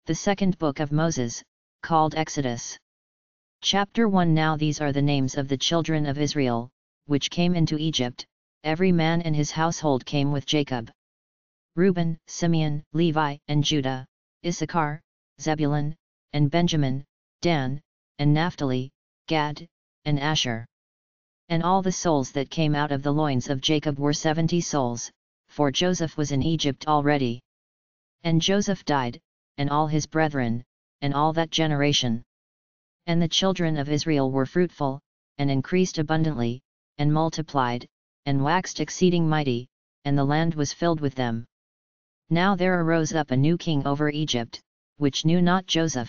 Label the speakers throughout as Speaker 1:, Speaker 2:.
Speaker 1: The second book of Moses, called Exodus. Chapter 1. Now these are the names of the children of Israel, which came into Egypt, every man in his household came with Jacob. Reuben, Simeon, Levi, and Judah, Issachar, Zebulun, and Benjamin, Dan, and Naphtali, Gad, and Asher. And all the souls that came out of the loins of Jacob were 70 souls, for Joseph was in Egypt already. And Joseph died, and all his brethren, and all that generation. And the children of Israel were fruitful, and increased abundantly, and multiplied, and waxed exceeding mighty, and the land was filled with them. Now there arose up a new king over Egypt, which knew not Joseph.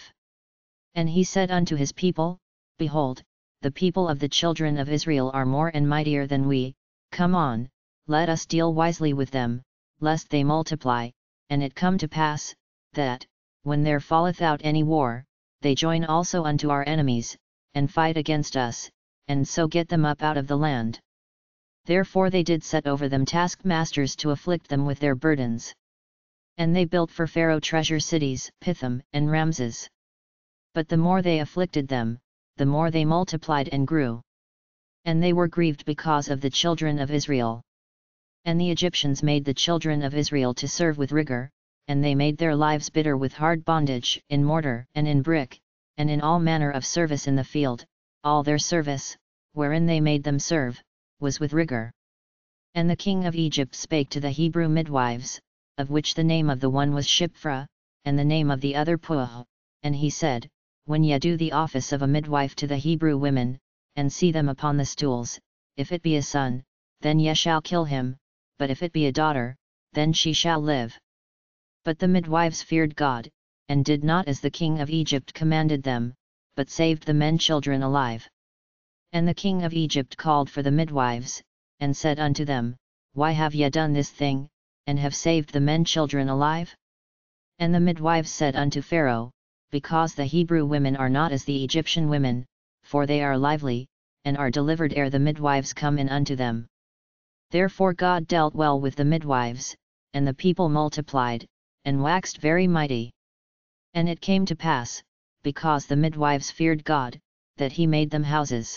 Speaker 1: And he said unto his people, Behold, the people of the children of Israel are more and mightier than we, come on, let us deal wisely with them, lest they multiply, and it come to pass, that, when there falleth out any war, they join also unto our enemies, and fight against us, and so get them up out of the land. Therefore they did set over them taskmasters to afflict them with their burdens. And they built for Pharaoh treasure cities, Pithom, and Ramses. But the more they afflicted them, the more they multiplied and grew. And they were grieved because of the children of Israel. And the Egyptians made the children of Israel to serve with rigor, and they made their lives bitter with hard bondage, in mortar, and in brick, and in all manner of service in the field. All their service, wherein they made them serve, was with rigor. And the king of Egypt spake to the Hebrew midwives, of which the name of the one was Shiphrah, and the name of the other Puah, and he said, When ye do the office of a midwife to the Hebrew women, and see them upon the stools, if it be a son, then ye shall kill him, but if it be a daughter, then she shall live. But the midwives feared God, and did not as the king of Egypt commanded them, but saved the men children alive. And the king of Egypt called for the midwives, and said unto them, Why have ye done this thing, and have saved the men children alive? And the midwives said unto Pharaoh, Because the Hebrew women are not as the Egyptian women, for they are lively, and are delivered ere the midwives come in unto them. Therefore God dealt well with the midwives, and the people multiplied, and waxed very mighty. And it came to pass, because the midwives feared God, that he made them houses.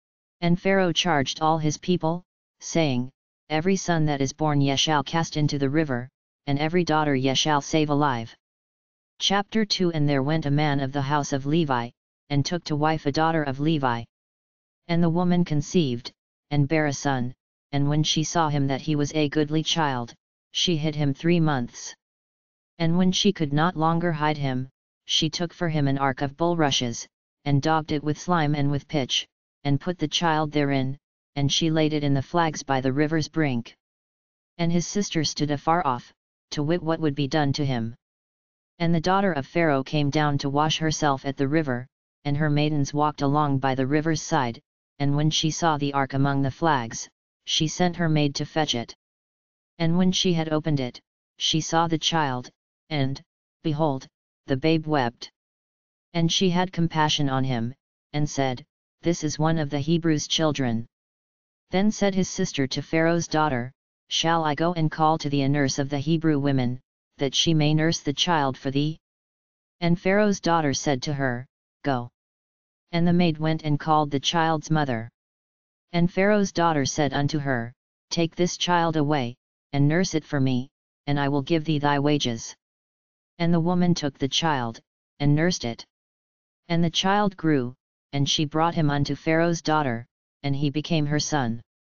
Speaker 1: And Pharaoh charged all his people, saying, Every son that is born ye shall cast into the river, and every daughter ye shall save alive. Chapter 2. And there went a man of the house of Levi, and took to wife a daughter of Levi. And the woman conceived, and bare a son, and when she saw him that he was a goodly child, she hid him 3 months. And when she could not longer hide him, she took for him an ark of bulrushes, and daubed it with slime and with pitch, and put the child therein, and she laid it in the flags by the river's brink. And his sister stood afar off, to wit what would be done to him. And the daughter of Pharaoh came down to wash herself at the river, and her maidens walked along by the river's side, and when she saw the ark among the flags, she sent her maid to fetch it. And when she had opened it, she saw the child, and, behold, the babe wept. And she had compassion on him, and said, This is one of the Hebrews' children. Then said his sister to Pharaoh's daughter, Shall I go and call to thee a nurse of the Hebrew women, that she may nurse the child for thee? And Pharaoh's daughter said to her, Go. And the maid went and called the child's mother. And Pharaoh's daughter said unto her, Take this child away, and nurse it for me, and I will give thee thy wages. And the woman took the child, and nursed it. And the child grew, and she brought him unto Pharaoh's daughter, and he became her son.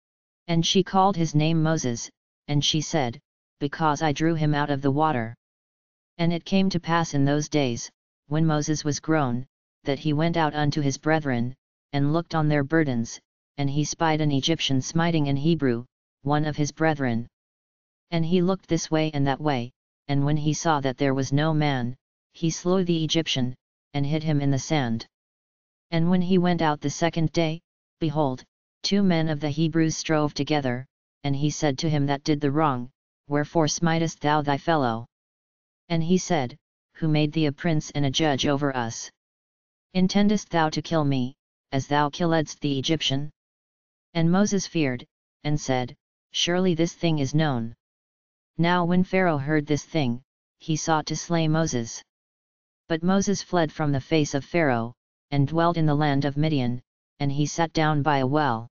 Speaker 1: And she called his name Moses, and she said, Because I drew him out of the water. And it came to pass in those days, when Moses was grown, that he went out unto his brethren, and looked on their burdens, and he spied an Egyptian smiting an Hebrew, one of his brethren. And he looked this way and that way, and when he saw that there was no man, he slew the Egyptian, and hid him in the sand. And when he went out the second day, behold, 2 men of the Hebrews strove together, and he said to him that did the wrong, Wherefore smitest thou thy fellow? And he said, Who made thee a prince and a judge over us? Intendest thou to kill me, as thou killedst the Egyptian? And Moses feared, and said, Surely this thing is known. Now when Pharaoh heard this thing, he sought to slay Moses. But Moses fled from the face of Pharaoh, and dwelt in the land of Midian, and he sat down by a well.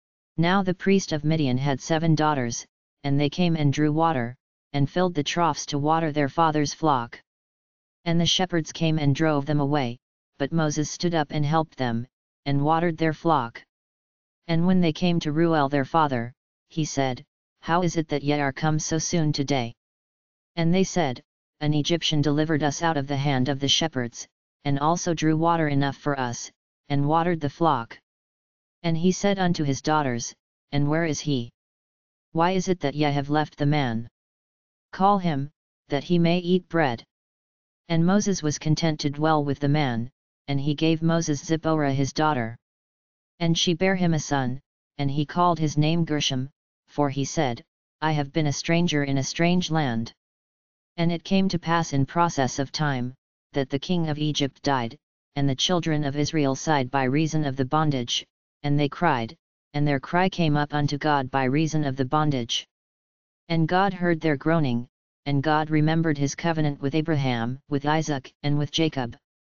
Speaker 1: Now the priest of Midian had 7 daughters, and they came and drew water, and filled the troughs to water their father's flock. And the shepherds came and drove them away, but Moses stood up and helped them, and watered their flock. And when they came to Reuel their father, he said, How is it that ye are come so soon today? And they said, An Egyptian delivered us out of the hand of the shepherds, and also drew water enough for us, and watered the flock. And he said unto his daughters, And where is he? Why is it that ye have left the man? Call him, that he may eat bread. And Moses was content to dwell with the man, and he gave Moses Zipporah his daughter. And she bare him a son, and he called his name Gershom, for he said, I have been a stranger in a strange land. And it came to pass in process of time, that the king of Egypt died, and the children of Israel sighed by reason of the bondage, and they cried, and their cry came up unto God by reason of the bondage. And God heard their groaning, and God remembered his covenant with Abraham, with Isaac, and with Jacob.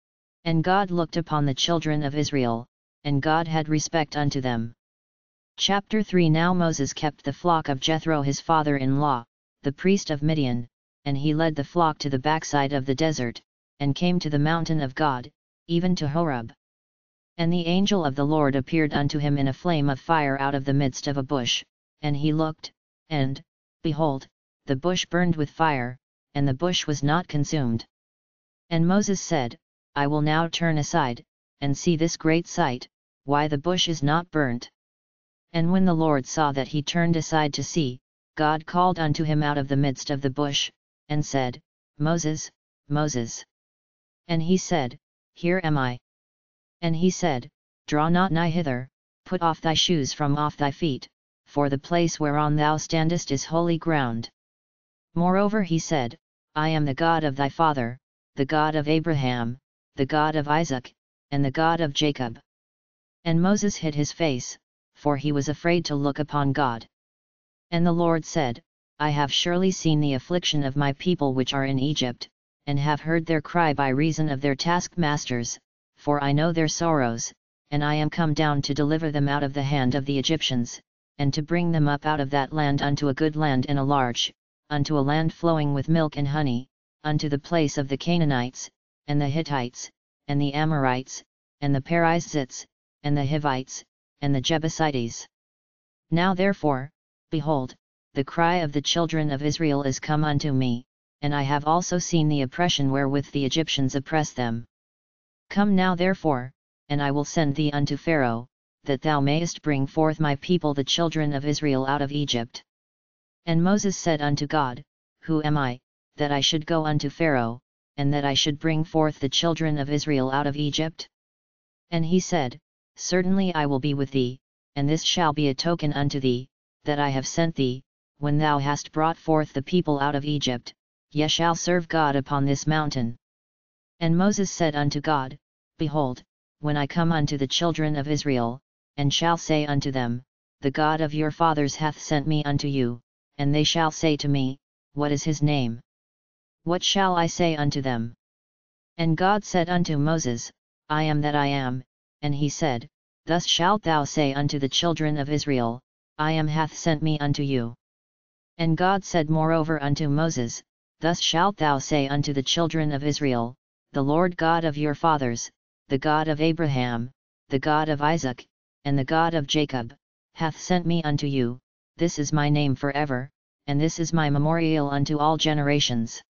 Speaker 1: And God looked upon the children of Israel, and God had respect unto them. Chapter 3 Now Moses kept the flock of Jethro his father-in-law, the priest of Midian, and he led the flock to the backside of the desert, and came to the mountain of God, even to Horeb. And the angel of the Lord appeared unto him in a flame of fire out of the midst of a bush, and he looked, and, behold, the bush burned with fire, and the bush was not consumed. And Moses said, I will now turn aside, and see this great sight, why the bush is not burnt. And when the Lord saw that he turned aside to see, God called unto him out of the midst of the bush, and said, Moses, Moses. And he said, Here am I. And he said, Draw not nigh hither, put off thy shoes from off thy feet, for the place whereon thou standest is holy ground. Moreover he said, I am the God of thy father, the God of Abraham, the God of Isaac, and the God of Jacob. And Moses hid his face, for he was afraid to look upon God. And the Lord said, I have surely seen the affliction of my people which are in Egypt, and have heard their cry by reason of their taskmasters, for I know their sorrows, and I am come down to deliver them out of the hand of the Egyptians, and to bring them up out of that land unto a good land and a large, unto a land flowing with milk and honey, unto the place of the Canaanites, and the Hittites, and the Amorites, and the Perizzites, and the Hivites, and the Jebusites. Now therefore, behold, the cry of the children of Israel is come unto me, and I have also seen the oppression wherewith the Egyptians oppress them. Come now therefore, and I will send thee unto Pharaoh, that thou mayest bring forth my people the children of Israel out of Egypt. And Moses said unto God, Who am I, that I should go unto Pharaoh, and that I should bring forth the children of Israel out of Egypt? And he said, Certainly I will be with thee, and this shall be a token unto thee, that I have sent thee, when thou hast brought forth the people out of Egypt, ye shall serve God upon this mountain. And Moses said unto God, Behold, when I come unto the children of Israel, and shall say unto them, The God of your fathers hath sent me unto you, and they shall say to me, What is his name? What shall I say unto them? And God said unto Moses, I am that I am, and he said, Thus shalt thou say unto the children of Israel, I am hath sent me unto you. And God said moreover unto Moses, Thus shalt thou say unto the children of Israel, The Lord God of your fathers, the God of Abraham, the God of Isaac, and the God of Jacob, hath sent me unto you, this is my name forever, and this is my memorial unto all generations.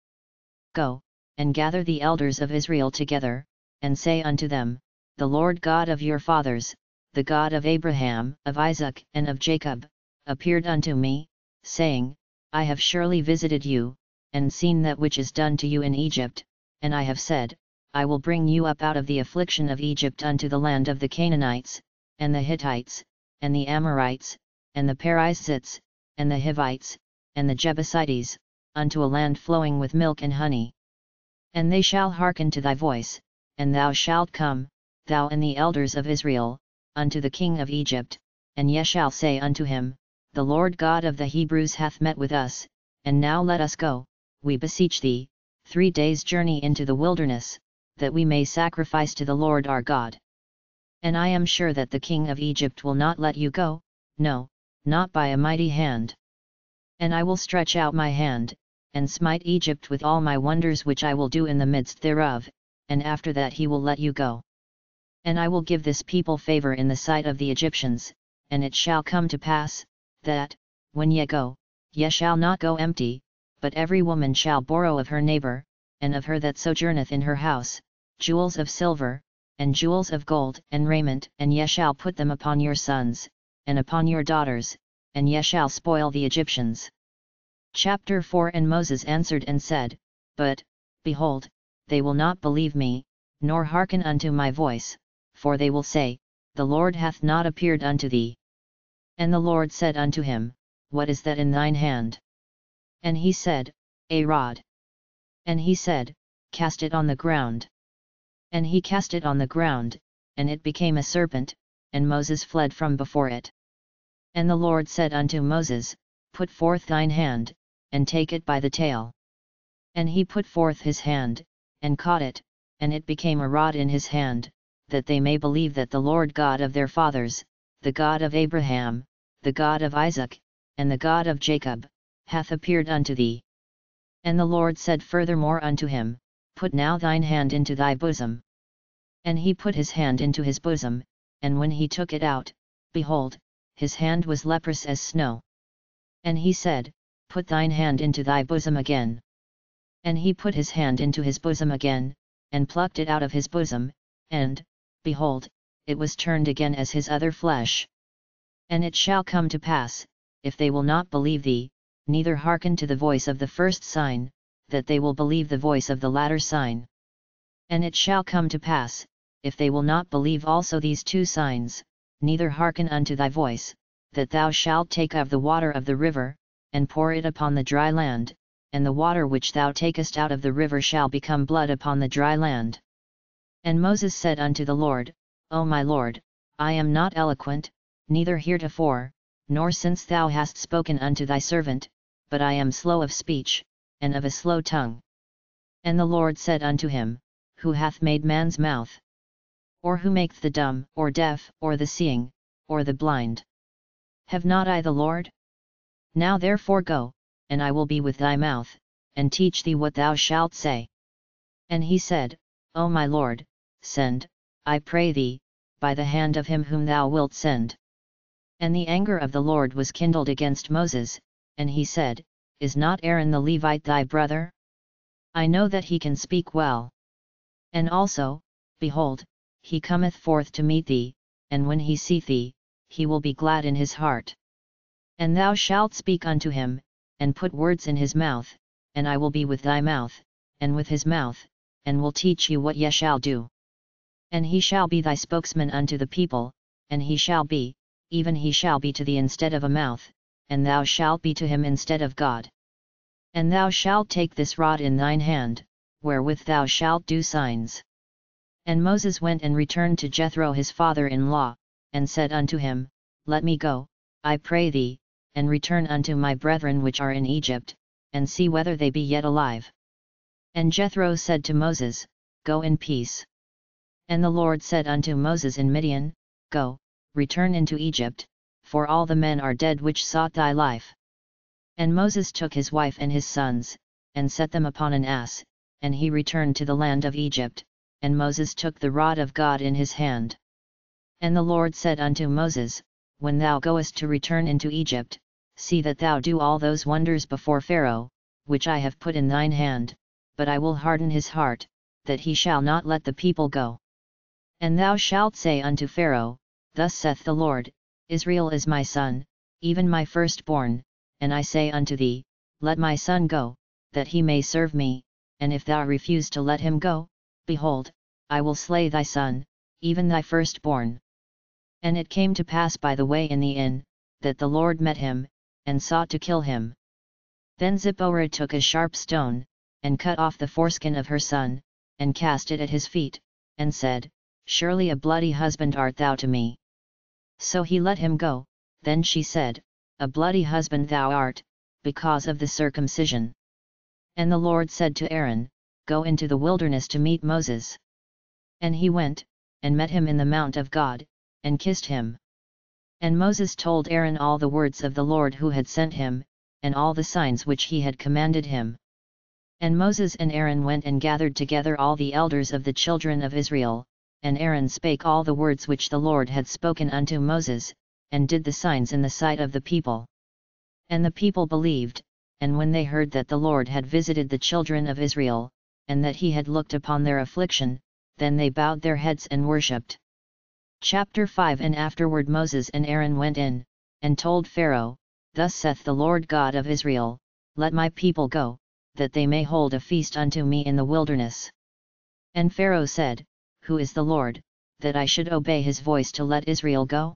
Speaker 1: Go, and gather the elders of Israel together, and say unto them, The Lord God of your fathers, the God of Abraham, of Isaac, and of Jacob, appeared unto me, saying, I have surely visited you, and seen that which is done to you in Egypt, and I have said, I will bring you up out of the affliction of Egypt unto the land of the Canaanites, and the Hittites, and the Amorites, and the Perizzites, and the Hivites, and the Jebusites, unto a land flowing with milk and honey. And they shall hearken to thy voice, and thou shalt come, thou and the elders of Israel, unto the king of Egypt, and ye shall say unto him, The Lord God of the Hebrews hath met with us, and now let us go, we beseech thee, 3 days' journey into the wilderness, that we may sacrifice to the Lord our God. And I am sure that the king of Egypt will not let you go, no, not by a mighty hand. And I will stretch out my hand, and smite Egypt with all my wonders which I will do in the midst thereof, and after that he will let you go. And I will give this people favor in the sight of the Egyptians, and it shall come to pass, that, when ye go, ye shall not go empty, but every woman shall borrow of her neighbor, and of her that sojourneth in her house, jewels of silver, and jewels of gold, and raiment, and ye shall put them upon your sons, and upon your daughters, and ye shall spoil the Egyptians. Chapter 4 And Moses answered and said, But, behold, they will not believe me, nor hearken unto my voice, for they will say, The Lord hath not appeared unto thee. And the Lord said unto him, What is that in thine hand? And he said, A rod. And he said, Cast it on the ground. And he cast it on the ground, and it became a serpent, and Moses fled from before it. And the Lord said unto Moses, Put forth thine hand, and take it by the tail. And he put forth his hand, and caught it, and it became a rod in his hand, that they may believe that the Lord God of their fathers, the God of Abraham, the God of Isaac, and the God of Jacob, hath appeared unto thee. And the Lord said furthermore unto him, Put now thine hand into thy bosom. And he put his hand into his bosom, and when he took it out, behold, his hand was leprous as snow. And he said, Put thine hand into thy bosom again. And he put his hand into his bosom again, and plucked it out of his bosom, and, behold, it was turned again as his other flesh. And it shall come to pass, if they will not believe thee, neither hearken to the voice of the first sign, that they will believe the voice of the latter sign. And it shall come to pass, if they will not believe also these two signs, neither hearken unto thy voice, that thou shalt take of the water of the river, and pour it upon the dry land, and the water which thou takest out of the river shall become blood upon the dry land. And Moses said unto the Lord, O my Lord, I am not eloquent, neither heretofore, nor since thou hast spoken unto thy servant, but I am slow of speech, and of a slow tongue. And the Lord said unto him, Who hath made man's mouth? Or who maketh the dumb, or deaf, or the seeing, or the blind? Have not I the Lord? Now therefore go, and I will be with thy mouth, and teach thee what thou shalt say. And he said, O my Lord, send, I pray thee, by the hand of him whom thou wilt send. And the anger of the Lord was kindled against Moses, and he said, Is not Aaron the Levite thy brother? I know that he can speak well. And also, behold, he cometh forth to meet thee, and when he seeth thee, he will be glad in his heart. And thou shalt speak unto him, and put words in his mouth, and I will be with thy mouth, and with his mouth, and will teach you what ye shall do. And he shall be thy spokesman unto the people, and he shall be, even he shall be to thee instead of a mouth, and thou shalt be to him instead of God. And thou shalt take this rod in thine hand, wherewith thou shalt do signs. And Moses went and returned to Jethro his father-in-law, and said unto him, Let me go, I pray thee, and return unto my brethren which are in Egypt, and see whether they be yet alive. And Jethro said to Moses, Go in peace. And the Lord said unto Moses in Midian, Go, return into Egypt, for all the men are dead which sought thy life. And Moses took his wife and his sons, and set them upon an ass, and he returned to the land of Egypt, and Moses took the rod of God in his hand. And the Lord said unto Moses, When thou goest to return into Egypt, see that thou do all those wonders before Pharaoh, which I have put in thine hand, but I will harden his heart, that he shall not let the people go. And thou shalt say unto Pharaoh, Thus saith the Lord, Israel is my son, even my firstborn, and I say unto thee, Let my son go, that he may serve me, and if thou refuse to let him go, behold, I will slay thy son, even thy firstborn. And it came to pass by the way in the inn, that the Lord met him, and sought to kill him. Then Zipporah took a sharp stone, and cut off the foreskin of her son, and cast it at his feet, and said, Surely a bloody husband art thou to me. So he let him go. Then she said, A bloody husband thou art, because of the circumcision. And the Lord said to Aaron, Go into the wilderness to meet Moses. And he went, and met him in the mount of God, and kissed him. And Moses told Aaron all the words of the Lord who had sent him, and all the signs which he had commanded him. And Moses and Aaron went and gathered together all the elders of the children of Israel, and Aaron spake all the words which the Lord had spoken unto Moses, and did the signs in the sight of the people. And the people believed, and when they heard that the Lord had visited the children of Israel, and that he had looked upon their affliction, then they bowed their heads and worshipped. Chapter 5 And afterward Moses and Aaron went in, and told Pharaoh, Thus saith the Lord God of Israel, Let my people go, that they may hold a feast unto me in the wilderness. And Pharaoh said, Who is the Lord, that I should obey his voice to let Israel go?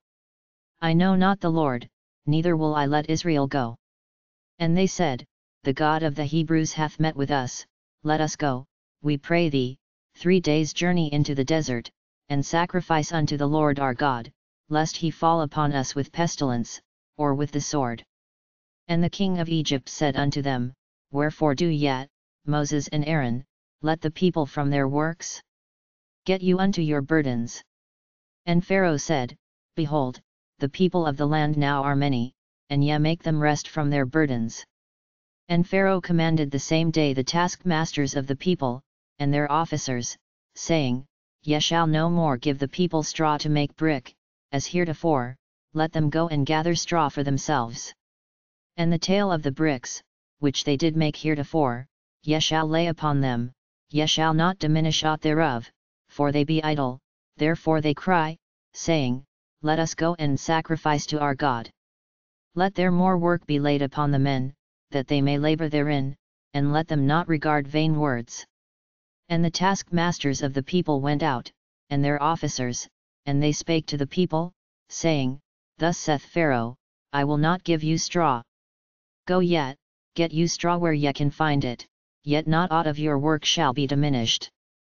Speaker 1: I know not the Lord, neither will I let Israel go. And they said, The God of the Hebrews hath met with us, let us go, we pray thee, 3 days' journey into the desert, and sacrifice unto the Lord our God, lest he fall upon us with pestilence, or with the sword. And the king of Egypt said unto them, Wherefore do yet, Moses and Aaron, let the people from their works? Get you unto your burdens. And Pharaoh said, Behold, the people of the land now are many, and ye make them rest from their burdens. And Pharaoh commanded the same day the taskmasters of the people, and their officers, saying, Ye shall no more give the people straw to make brick, as heretofore, let them go and gather straw for themselves. And the tale of the bricks, which they did make heretofore, ye shall lay upon them, ye shall not diminish aught thereof, for they be idle, therefore they cry, saying, Let us go and sacrifice to our God. Let their more work be laid upon the men, that they may labor therein, and let them not regard vain words. And the taskmasters of the people went out, and their officers, and they spake to the people, saying, Thus saith Pharaoh, I will not give you straw. Go yet, get you straw where ye can find it, yet not aught of your work shall be diminished.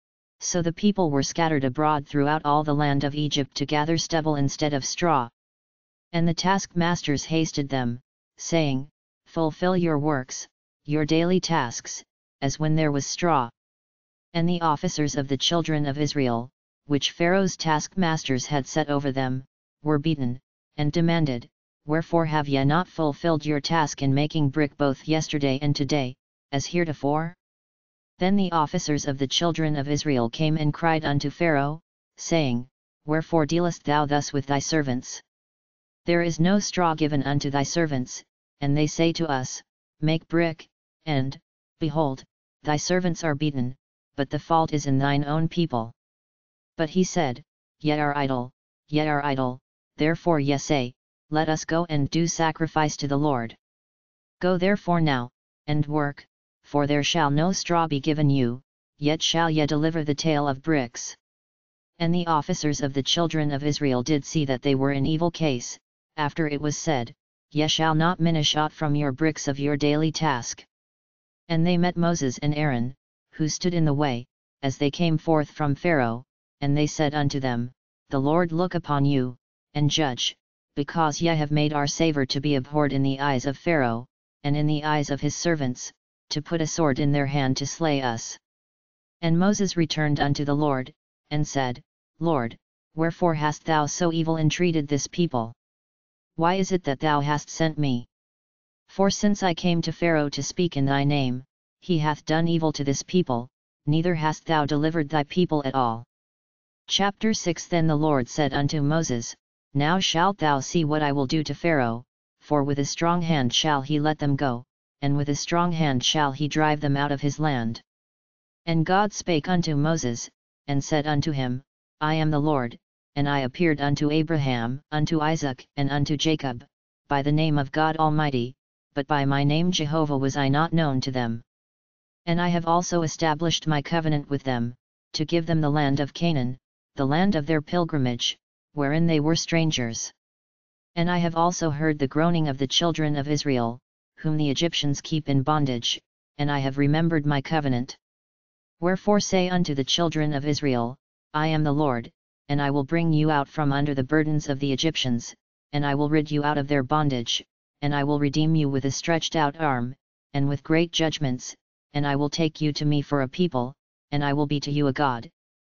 Speaker 1: So the people were scattered abroad throughout all the land of Egypt to gather stubble instead of straw. And the taskmasters hasted them, saying, Fulfill your works, your daily tasks, as when there was straw. And the officers of the children of Israel, which Pharaoh's taskmasters had set over them, were beaten, and demanded, Wherefore have ye not fulfilled your task in making brick both yesterday and today, as heretofore? Then the officers of the children of Israel came and cried unto Pharaoh, saying, Wherefore dealest thou thus with thy servants? There is no straw given unto thy servants, and they say to us, Make brick, and, behold, thy servants are beaten, but the fault is in thine own people. But he said, Ye are idle, therefore ye say, Let us go and do sacrifice to the Lord. Go therefore now, and work, for there shall no straw be given you, yet shall ye deliver the tale of bricks. And the officers of the children of Israel did see that they were in evil case, after it was said, Ye shall not minish aught from your bricks of your daily task. And they met Moses and Aaron, who stood in the way, as they came forth from Pharaoh, and they said unto them, The Lord look upon you, and judge, because ye have made our savour to be abhorred in the eyes of Pharaoh, and in the eyes of his servants, to put a sword in their hand to slay us. And Moses returned unto the Lord, and said, Lord, wherefore hast thou so evil entreated this people? Why is it that thou hast sent me? For since I came to Pharaoh to speak in thy name, he hath done evil to this people, neither hast thou delivered thy people at all. Chapter 6 Then the Lord said unto Moses, Now shalt thou see what I will do to Pharaoh, for with a strong hand shall he let them go, and with a strong hand shall he drive them out of his land. And God spake unto Moses, and said unto him, I am the Lord, and I appeared unto Abraham, unto Isaac, and unto Jacob, by the name of God Almighty, but by my name Jehovah was I not known to them. And I have also established my covenant with them, to give them the land of Canaan, the land of their pilgrimage, wherein they were strangers. And I have also heard the groaning of the children of Israel, whom the Egyptians keep in bondage, and I have remembered my covenant. Wherefore say unto the children of Israel, I am the Lord, and I will bring you out from under the burdens of the Egyptians, and I will rid you out of their bondage, and I will redeem you with a stretched out arm, and with great judgments, and I will take you to me for a people, and I will be to you a God,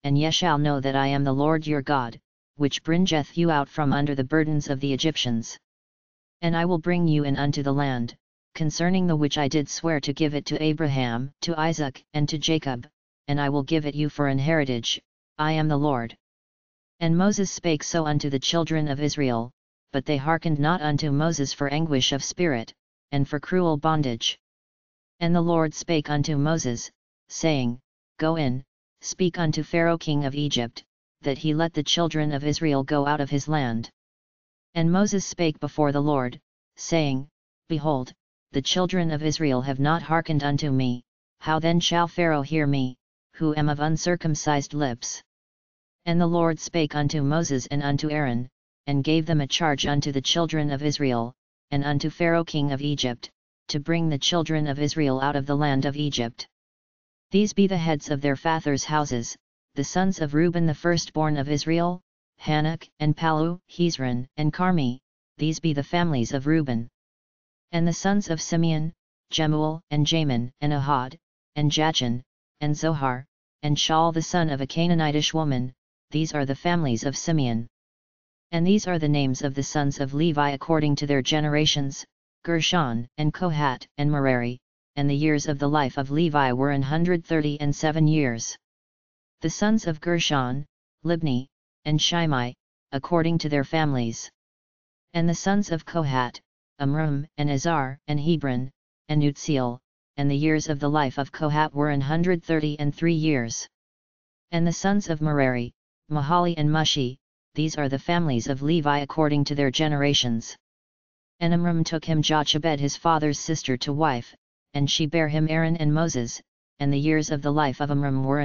Speaker 1: and ye shall know that I am the Lord your God, which bringeth you out from under the burdens of the Egyptians. And I will bring you in unto the land, concerning the which I did swear to give it to Abraham, to Isaac, and to Jacob, and I will give it you for an heritage, I am the Lord. And Moses spake so unto the children of Israel, but they hearkened not unto Moses for anguish of spirit, and for cruel bondage. And the Lord spake unto Moses, saying, Go in, speak unto Pharaoh king of Egypt, that he let the children of Israel go out of his land. And Moses spake before the Lord, saying, Behold, the children of Israel have not hearkened unto me, how then shall Pharaoh hear me, who am of uncircumcised lips? And the Lord spake unto Moses and unto Aaron, and gave them a charge unto the children of Israel, and unto Pharaoh king of Egypt, to bring the children of Israel out of the land of Egypt. These be the heads of their fathers' houses, the sons of Reuben the firstborn of Israel, Hanok, and Palu, Hezron, and Carmi, these be the families of Reuben. And the sons of Simeon, Jemuel, and Jamin, and Ohad, and Jachin, and Zohar, and Shaul the son of a Canaanitish woman, these are the families of Simeon. And these are the names of the sons of Levi according to their generations, Gershon, and Kohat, and Merari, and the years of the life of Levi were 137 years. The sons of Gershon, Libni, and Shimei, according to their families. And the sons of Kohat, Amram, and Azar, and Hebron, and Utziel, and the years of the life of Kohat were 133 years. And the sons of Merari, Mahali and Mushi, these are the families of Levi according to their generations. And Amram took him Jochebed his father's sister to wife, and she bare him Aaron and Moses, and the years of the life of Amram were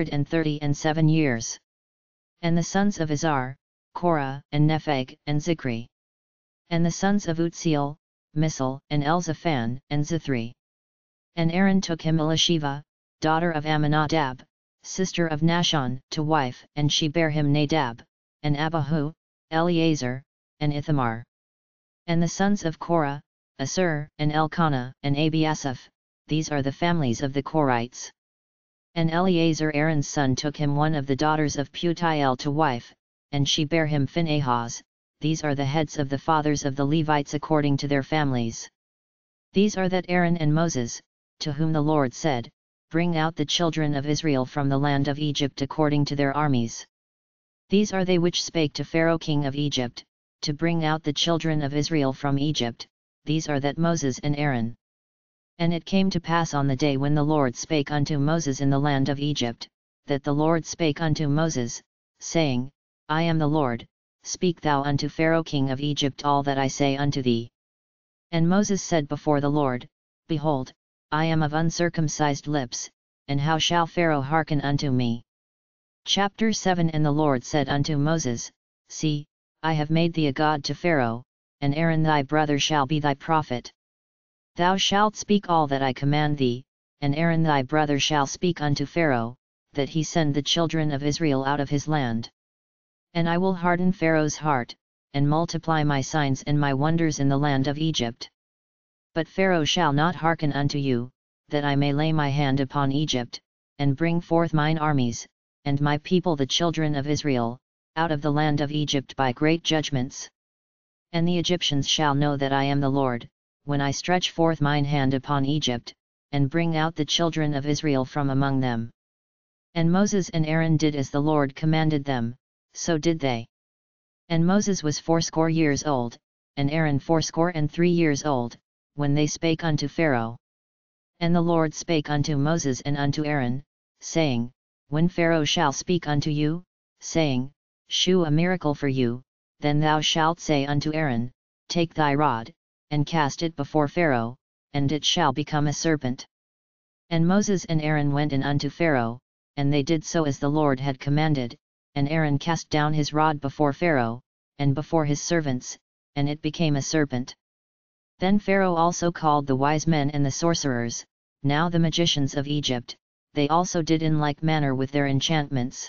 Speaker 1: 137 years. And the sons of Azar, Korah, and Nepheg, and Zikri. And the sons of Utziel, Misal, and Elzaphan, and Zithri. And Aaron took him Elisheva, daughter of Amminadab, sister of Nashon, to wife, and she bare him Nadab, and Abihu, Eleazar, and Ithamar. And the sons of Korah, Asur, and Elkanah, and Abiasaph, these are the families of the Korites. And Eleazar Aaron's son took him one of the daughters of Putiel to wife, and she bare him Phinehas, these are the heads of the fathers of the Levites according to their families. These are that Aaron and Moses, to whom the Lord said, Bring out the children of Israel from the land of Egypt according to their armies. These are they which spake to Pharaoh king of Egypt, to bring out the children of Israel from Egypt, these are that Moses and Aaron. And it came to pass on the day when the Lord spake unto Moses in the land of Egypt, that the Lord spake unto Moses, saying, I am the Lord, speak thou unto Pharaoh king of Egypt all that I say unto thee. And Moses said before the Lord, Behold, I am of uncircumcised lips, and how shall Pharaoh hearken unto me? Chapter 7 And the Lord said unto Moses, See, I have made thee a god to Pharaoh, and Aaron thy brother shall be thy prophet. Thou shalt speak all that I command thee, and Aaron thy brother shall speak unto Pharaoh, that he send the children of Israel out of his land. And I will harden Pharaoh's heart, and multiply my signs and my wonders in the land of Egypt. But Pharaoh shall not hearken unto you, that I may lay my hand upon Egypt, and bring forth mine armies, and my people the children of Israel, out of the land of Egypt by great judgments. And the Egyptians shall know that I am the Lord, when I stretch forth mine hand upon Egypt, and bring out the children of Israel from among them. And Moses and Aaron did as the Lord commanded them, so did they. And Moses was 80 years old, and Aaron 83 years old, when they spake unto Pharaoh. And the Lord spake unto Moses and unto Aaron, saying, When Pharaoh shall speak unto you, saying, Shew a miracle for you, then thou shalt say unto Aaron, Take thy rod, and cast it before Pharaoh, and it shall become a serpent. And Moses and Aaron went in unto Pharaoh, and they did so as the Lord had commanded, and Aaron cast down his rod before Pharaoh, and before his servants, and it became a serpent. Then Pharaoh also called the wise men and the sorcerers, now the magicians of Egypt, they also did in like manner with their enchantments.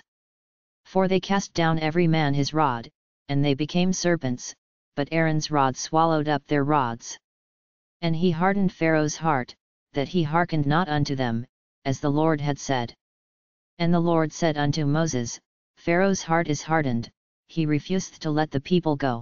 Speaker 1: For they cast down every man his rod, and they became serpents, but Aaron's rod swallowed up their rods. And he hardened Pharaoh's heart, that he hearkened not unto them, as the Lord had said. And the Lord said unto Moses, Pharaoh's heart is hardened, he refuseth to let the people go.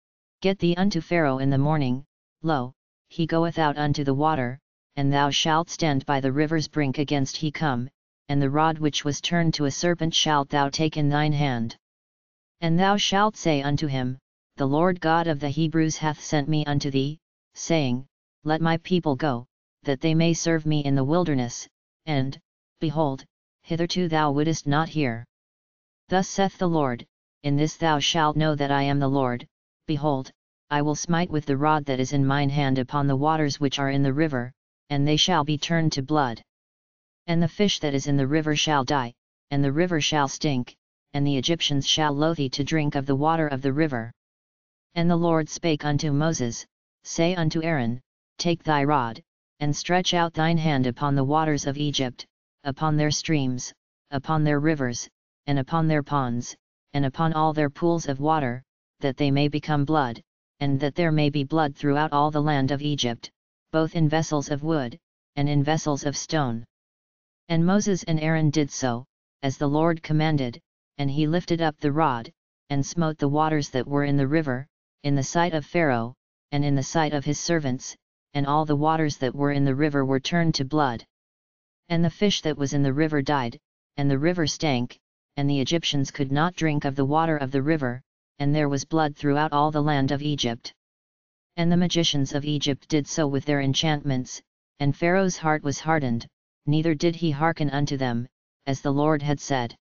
Speaker 1: Get thee unto Pharaoh in the morning, lo, he goeth out unto the water, and thou shalt stand by the river's brink against he come, and the rod which was turned to a serpent shalt thou take in thine hand. And thou shalt say unto him, The Lord God of the Hebrews hath sent me unto thee, saying, Let my people go, that they may serve me in the wilderness, and, behold, hitherto thou wouldest not hear. Thus saith the Lord, In this thou shalt know that I am the Lord, behold, I will smite with the rod that is in mine hand upon the waters which are in the river, and they shall be turned to blood. And the fish that is in the river shall die, and the river shall stink, and the Egyptians shall loathe to drink of the water of the river. And the Lord spake unto Moses, Say unto Aaron, Take thy rod, and stretch out thine hand upon the waters of Egypt, upon their streams, upon their rivers, and upon their ponds, and upon all their pools of water, that they may become blood, and that there may be blood throughout all the land of Egypt, both in vessels of wood, and in vessels of stone. And Moses and Aaron did so, as the Lord commanded, and he lifted up the rod, and smote the waters that were in the river, in the sight of Pharaoh, and in the sight of his servants, and all the waters that were in the river were turned to blood. And the fish that was in the river died, and the river stank, and the Egyptians could not drink of the water of the river, and there was blood throughout all the land of Egypt. And the magicians of Egypt did so with their enchantments, and Pharaoh's heart was hardened, neither did he hearken unto them, as the Lord had said.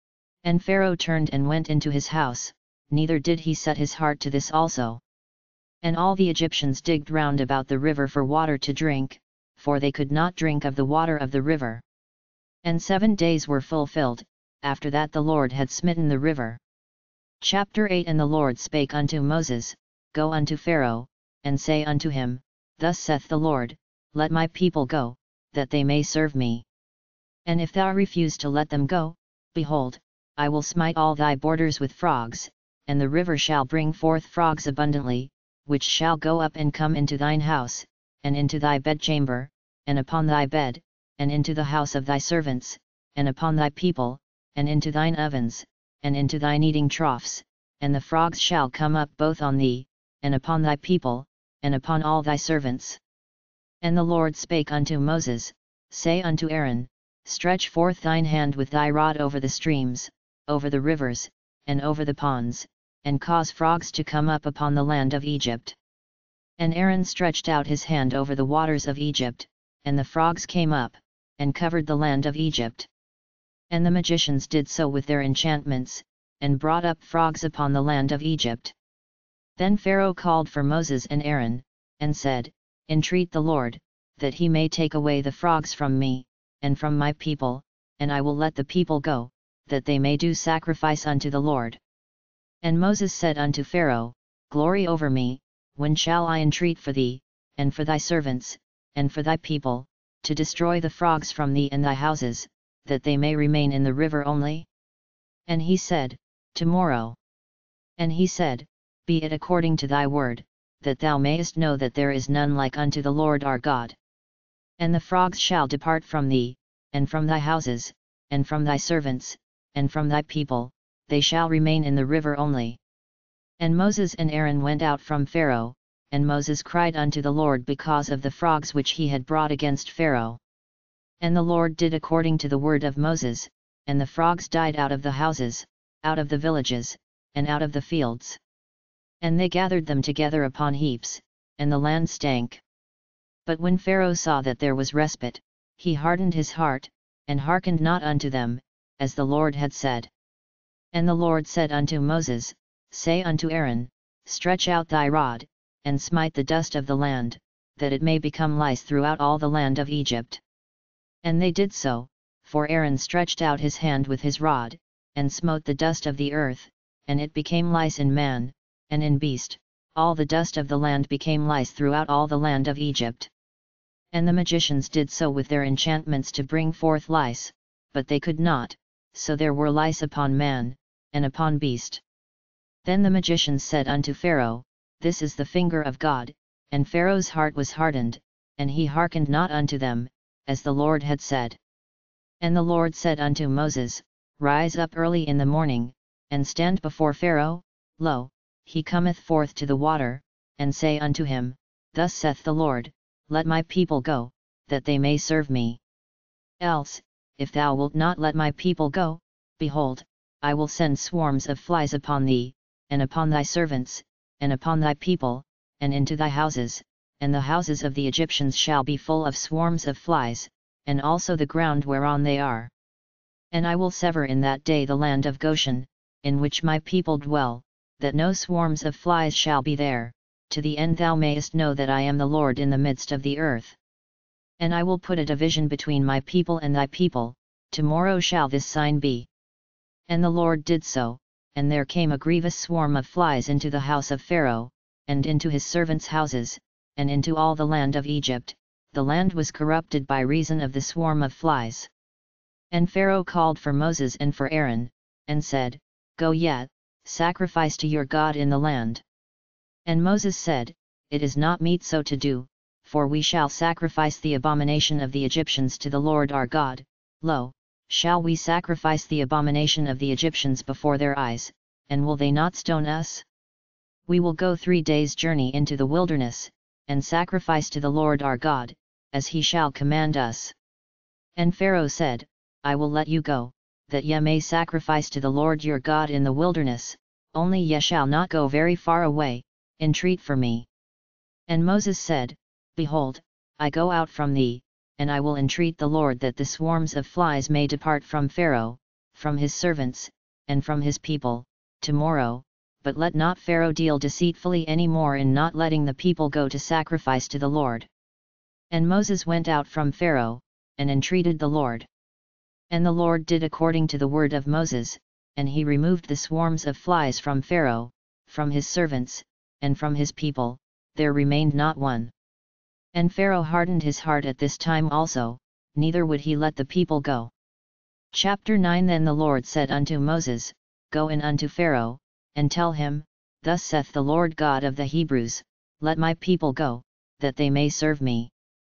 Speaker 1: And Pharaoh turned and went into his house, neither did he set his heart to this also. And all the Egyptians digged round about the river for water to drink, for they could not drink of the water of the river. And 7 days were fulfilled, after that the Lord had smitten the river. Chapter 8 And the Lord spake unto Moses, Go unto Pharaoh, and say unto him, Thus saith the Lord, Let my people go, that they may serve me. And if thou refuse to let them go, behold, I will smite all thy borders with frogs, and the river shall bring forth frogs abundantly, which shall go up and come into thine house, and into thy bedchamber, and upon thy bed, and into the house of thy servants, and upon thy people, and into thine ovens, and into thine eating troughs, and the frogs shall come up both on thee, and upon thy people, and upon all thy servants. And the Lord spake unto Moses, Say unto Aaron, Stretch forth thine hand with thy rod over the streams, over the rivers, and over the ponds, and cause frogs to come up upon the land of Egypt. And Aaron stretched out his hand over the waters of Egypt, and the frogs came up, and covered the land of Egypt. And the magicians did so with their enchantments, and brought up frogs upon the land of Egypt. Then Pharaoh called for Moses and Aaron, and said, Entreat the Lord, that he may take away the frogs from me, and from my people, and I will let the people go, that they may do sacrifice unto the Lord. And Moses said unto Pharaoh, Glory over me, when shall I entreat for thee, and for thy servants, and for thy people, to destroy the frogs from thee and thy houses, that they may remain in the river only? And he said, Tomorrow. And he said, Be it according to thy word, that thou mayest know that there is none like unto the Lord our God. And the frogs shall depart from thee, and from thy houses, and from thy servants, and from thy people, they shall remain in the river only. And Moses and Aaron went out from Pharaoh, and Moses cried unto the Lord because of the frogs which he had brought against Pharaoh. And the Lord did according to the word of Moses, and the frogs died out of the houses, out of the villages, and out of the fields. And they gathered them together upon heaps, and the land stank. But when Pharaoh saw that there was respite, he hardened his heart, and hearkened not unto them, as the Lord had said. And the Lord said unto Moses, Say unto Aaron, Stretch out thy rod, and smite the dust of the land, that it may become lice throughout all the land of Egypt. And they did so, for Aaron stretched out his hand with his rod, and smote the dust of the earth, and it became lice in man, and in beast, all the dust of the land became lice throughout all the land of Egypt. And the magicians did so with their enchantments to bring forth lice, but they could not, so there were lice upon man, and upon beast. Then the magicians said unto Pharaoh, This is the finger of God, and Pharaoh's heart was hardened, and he hearkened not unto them, as the Lord had said. And the Lord said unto Moses, Rise up early in the morning, and stand before Pharaoh, lo, he cometh forth to the water, and say unto him, Thus saith the Lord, Let my people go, that they may serve me. Else, if thou wilt not let my people go, behold, I will send swarms of flies upon thee, and upon thy servants, and upon thy people, and into thy houses, and the houses of the Egyptians shall be full of swarms of flies, and also the ground whereon they are. And I will sever in that day the land of Goshen, in which my people dwell, that no swarms of flies shall be there, to the end thou mayest know that I am the Lord in the midst of the earth. And I will put a division between my people and thy people, tomorrow shall this sign be. And the Lord did so, and there came a grievous swarm of flies into the house of Pharaoh, and into his servants' houses, and into all the land of Egypt. The land was corrupted by reason of the swarm of flies. And Pharaoh called for Moses and for Aaron, and said, Go yet, sacrifice to your God in the land. And Moses said, It is not meet so to do, for we shall sacrifice the abomination of the Egyptians to the Lord our God. Lo, shall we sacrifice the abomination of the Egyptians before their eyes, and will they not stone us? We will go 3 days' journey into the wilderness, and sacrifice to the Lord our God, as he shall command us. And Pharaoh said, I will let you go, that ye may sacrifice to the Lord your God in the wilderness, only ye shall not go very far away, entreat for me. And Moses said, Behold, I go out from thee, and I will entreat the Lord that the swarms of flies may depart from Pharaoh, from his servants, and from his people, tomorrow, but let not Pharaoh deal deceitfully any more in not letting the people go to sacrifice to the Lord. And Moses went out from Pharaoh, and entreated the Lord. And the Lord did according to the word of Moses, and he removed the swarms of flies from Pharaoh, from his servants, and from his people, there remained not one. And Pharaoh hardened his heart at this time also, neither would he let the people go. Chapter 9 Then the Lord said unto Moses, Go in unto Pharaoh, and tell him, Thus saith the Lord God of the Hebrews, Let my people go, that they may serve me.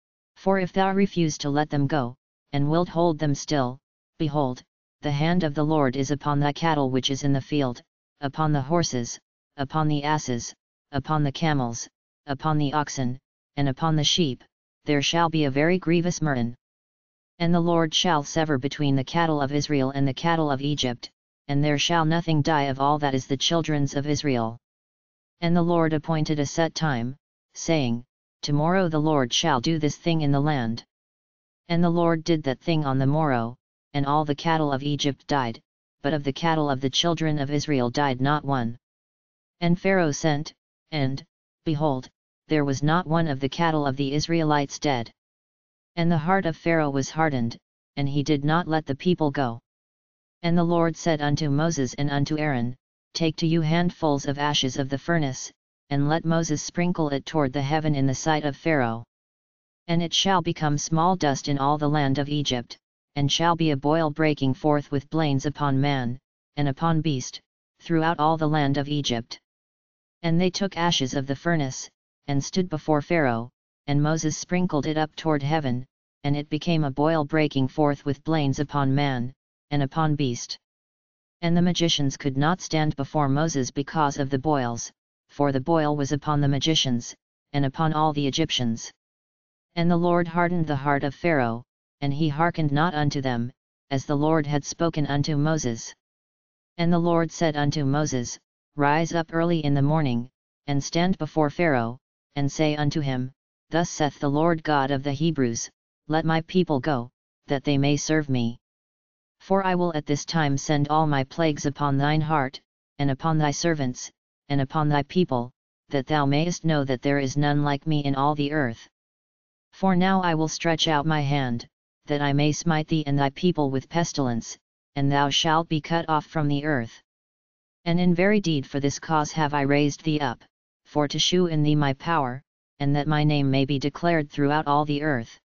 Speaker 1: For if thou refuse to let them go, and wilt hold them still, behold, the hand of the Lord is upon thy cattle which is in the field, upon the horses, upon the asses, upon the camels, upon the oxen, and upon the sheep, there shall be a very grievous murrain. And the Lord shall sever between the cattle of Israel and the cattle of Egypt, and there shall nothing die of all that is the children's of Israel. And the Lord appointed a set time, saying, Tomorrow the Lord shall do this thing in the land. And the Lord did that thing on the morrow, and all the cattle of Egypt died, but of the cattle of the children of Israel died not one. And Pharaoh sent, and, behold, there was not one of the cattle of the Israelites dead. And the heart of Pharaoh was hardened, and he did not let the people go. And the Lord said unto Moses and unto Aaron, Take to you handfuls of ashes of the furnace, and let Moses sprinkle it toward the heaven in the sight of Pharaoh. And it shall become small dust in all the land of Egypt, and shall be a boil breaking forth with blains upon man, and upon beast, throughout all the land of Egypt. And they took ashes of the furnace, and stood before Pharaoh, and Moses sprinkled it up toward heaven, and it became a boil breaking forth with blains upon man, and upon beast. And the magicians could not stand before Moses because of the boils, for the boil was upon the magicians, and upon all the Egyptians. And the Lord hardened the heart of Pharaoh, and he hearkened not unto them, as the Lord had spoken unto Moses. And the Lord said unto Moses, Rise up early in the morning, and stand before Pharaoh, and say unto him, Thus saith the Lord God of the Hebrews, Let my people go, that they may serve me. For I will at this time send all my plagues upon thine heart, and upon thy servants, and upon thy people, that thou mayest know that there is none like me in all the earth. For now I will stretch out my hand, that I may smite thee and thy people with pestilence, and thou shalt be cut off from the earth. And in very deed for this cause have I raised thee up, for to shew in thee my power, and that my name may be declared throughout all the earth.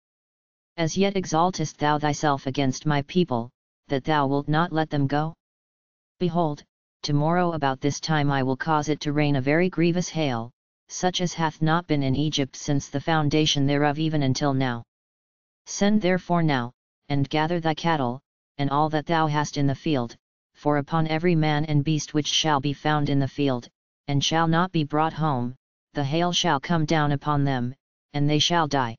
Speaker 1: As yet exaltest thou thyself against my people, that thou wilt not let them go? Behold, tomorrow about this time I will cause it to rain a very grievous hail, such as hath not been in Egypt since the foundation thereof even until now. Send therefore now, and gather thy cattle, and all that thou hast in the field, for upon every man and beast which shall be found in the field, and shall not be brought home, the hail shall come down upon them, and they shall die.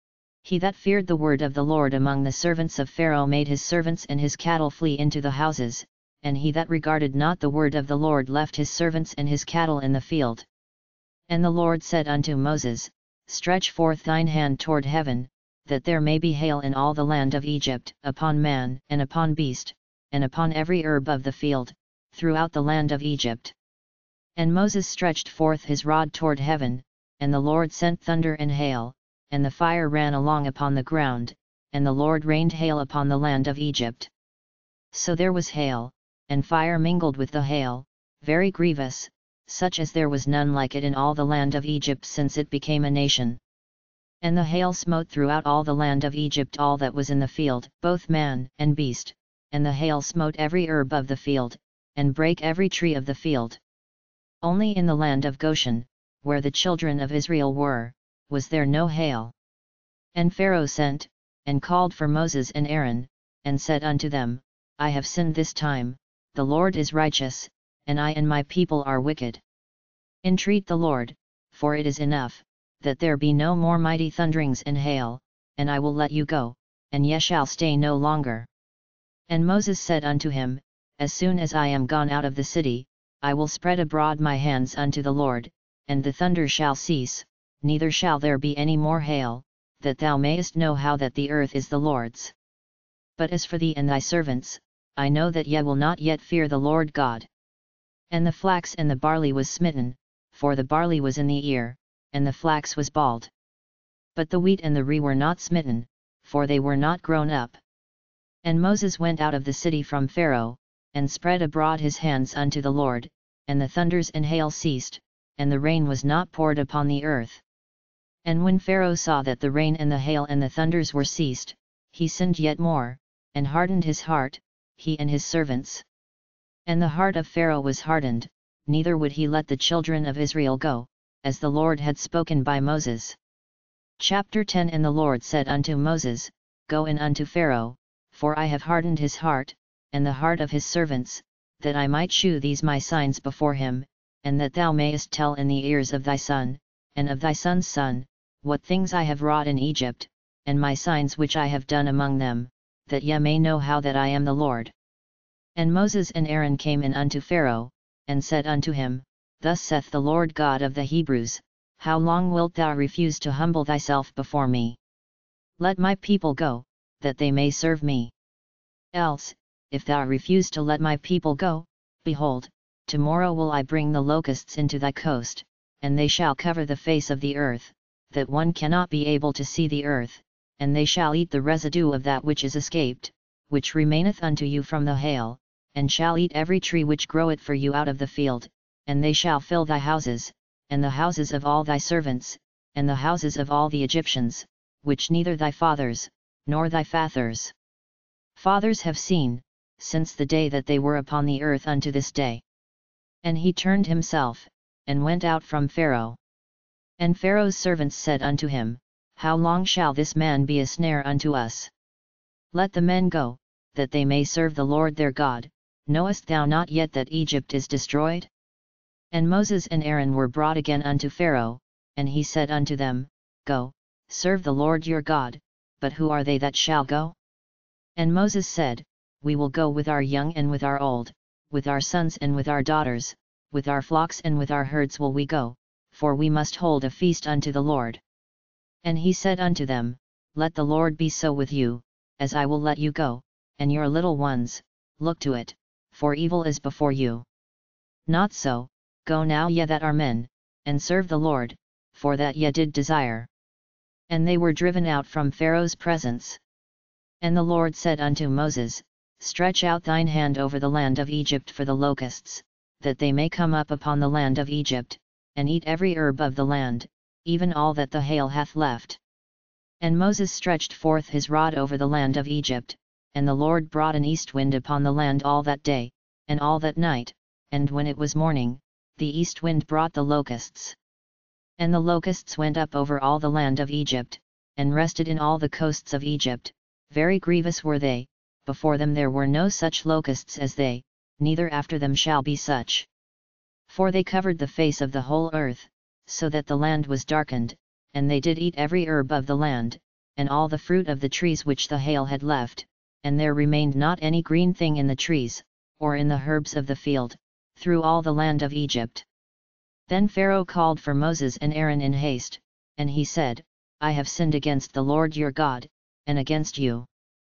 Speaker 1: He that feared the word of the Lord among the servants of Pharaoh made his servants and his cattle flee into the houses, and he that regarded not the word of the Lord left his servants and his cattle in the field. And the Lord said unto Moses, Stretch forth thine hand toward heaven, that there may be hail in all the land of Egypt, upon man, and upon beast, and upon every herb of the field, throughout the land of Egypt. And Moses stretched forth his rod toward heaven, and the Lord sent thunder and hail, and the fire ran along upon the ground, and the Lord rained hail upon the land of Egypt. So there was hail, and fire mingled with the hail, very grievous, such as there was none like it in all the land of Egypt since it became a nation. And the hail smote throughout all the land of Egypt all that was in the field, both man and beast, and the hail smote every herb of the field, and brake every tree of the field. Only in the land of Goshen, where the children of Israel were, was there no hail. And Pharaoh sent, and called for Moses and Aaron, and said unto them, I have sinned this time, the Lord is righteous, and I and my people are wicked. Entreat the Lord, for it is enough, that there be no more mighty thunderings and hail, and I will let you go, and ye shall stay no longer. And Moses said unto him, As soon as I am gone out of the city, I will spread abroad my hands unto the Lord, and the thunder shall cease, neither shall there be any more hail, that thou mayest know how that the earth is the Lord's. But as for thee and thy servants, I know that ye will not yet fear the Lord God. And the flax and the barley was smitten, for the barley was in the ear, and the flax was bald. But the wheat and the rye were not smitten, for they were not grown up. And Moses went out of the city from Pharaoh, and spread abroad his hands unto the Lord, and the thunders and hail ceased, and the rain was not poured upon the earth. And when Pharaoh saw that the rain and the hail and the thunders were ceased, he sinned yet more, and hardened his heart, he and his servants. And the heart of Pharaoh was hardened, neither would he let the children of Israel go, as the Lord had spoken by Moses. Chapter 10 And the Lord said unto Moses, Go in unto Pharaoh, for I have hardened his heart, and the heart of his servants, that I might shew these my signs before him, and that thou mayest tell in the ears of thy son, and of thy son's son, what things I have wrought in Egypt, and my signs which I have done among them, that ye may know how that I am the Lord. And Moses and Aaron came in unto Pharaoh, and said unto him, Thus saith the Lord God of the Hebrews, How long wilt thou refuse to humble thyself before me? Let my people go, that they may serve me. Else, if thou refuse to let my people go, behold, tomorrow will I bring the locusts into thy coast, and they shall cover the face of the earth, that one cannot be able to see the earth, and they shall eat the residue of that which is escaped, which remaineth unto you from the hail, and shall eat every tree which groweth for you out of the field, and they shall fill thy houses, and the houses of all thy servants, and the houses of all the Egyptians, which neither thy fathers, nor thy fathers' fathers have seen, since the day that they were upon the earth unto this day. And he turned himself, and went out from Pharaoh. And Pharaoh's servants said unto him, How long shall this man be a snare unto us? Let the men go, that they may serve the Lord their God. Knowest thou not yet that Egypt is destroyed? And Moses and Aaron were brought again unto Pharaoh, and he said unto them, Go, serve the Lord your God, but who are they that shall go? And Moses said, We will go with our young and with our old, with our sons and with our daughters, with our flocks and with our herds will we go, for we must hold a feast unto the Lord. And he said unto them, Let the Lord be so with you, as I will let you go, and your little ones, look to it, for evil is before you. Not so, go now ye that are men, and serve the Lord, for that ye did desire. And they were driven out from Pharaoh's presence. And the Lord said unto Moses, Stretch out thine hand over the land of Egypt for the locusts, that they may come up upon the land of Egypt, and eat every herb of the land, even all that the hail hath left. And Moses stretched forth his rod over the land of Egypt, and the Lord brought an east wind upon the land all that day, and all that night, and when it was morning, the east wind brought the locusts. And the locusts went up over all the land of Egypt, and rested in all the coasts of Egypt, very grievous were they, before them there were no such locusts as they, neither after them shall be such. For they covered the face of the whole earth, so that the land was darkened, and they did eat every herb of the land, and all the fruit of the trees which the hail had left, and there remained not any green thing in the trees, or in the herbs of the field, through all the land of Egypt. Then Pharaoh called for Moses and Aaron in haste, and he said, I have sinned against the Lord your God, and against you.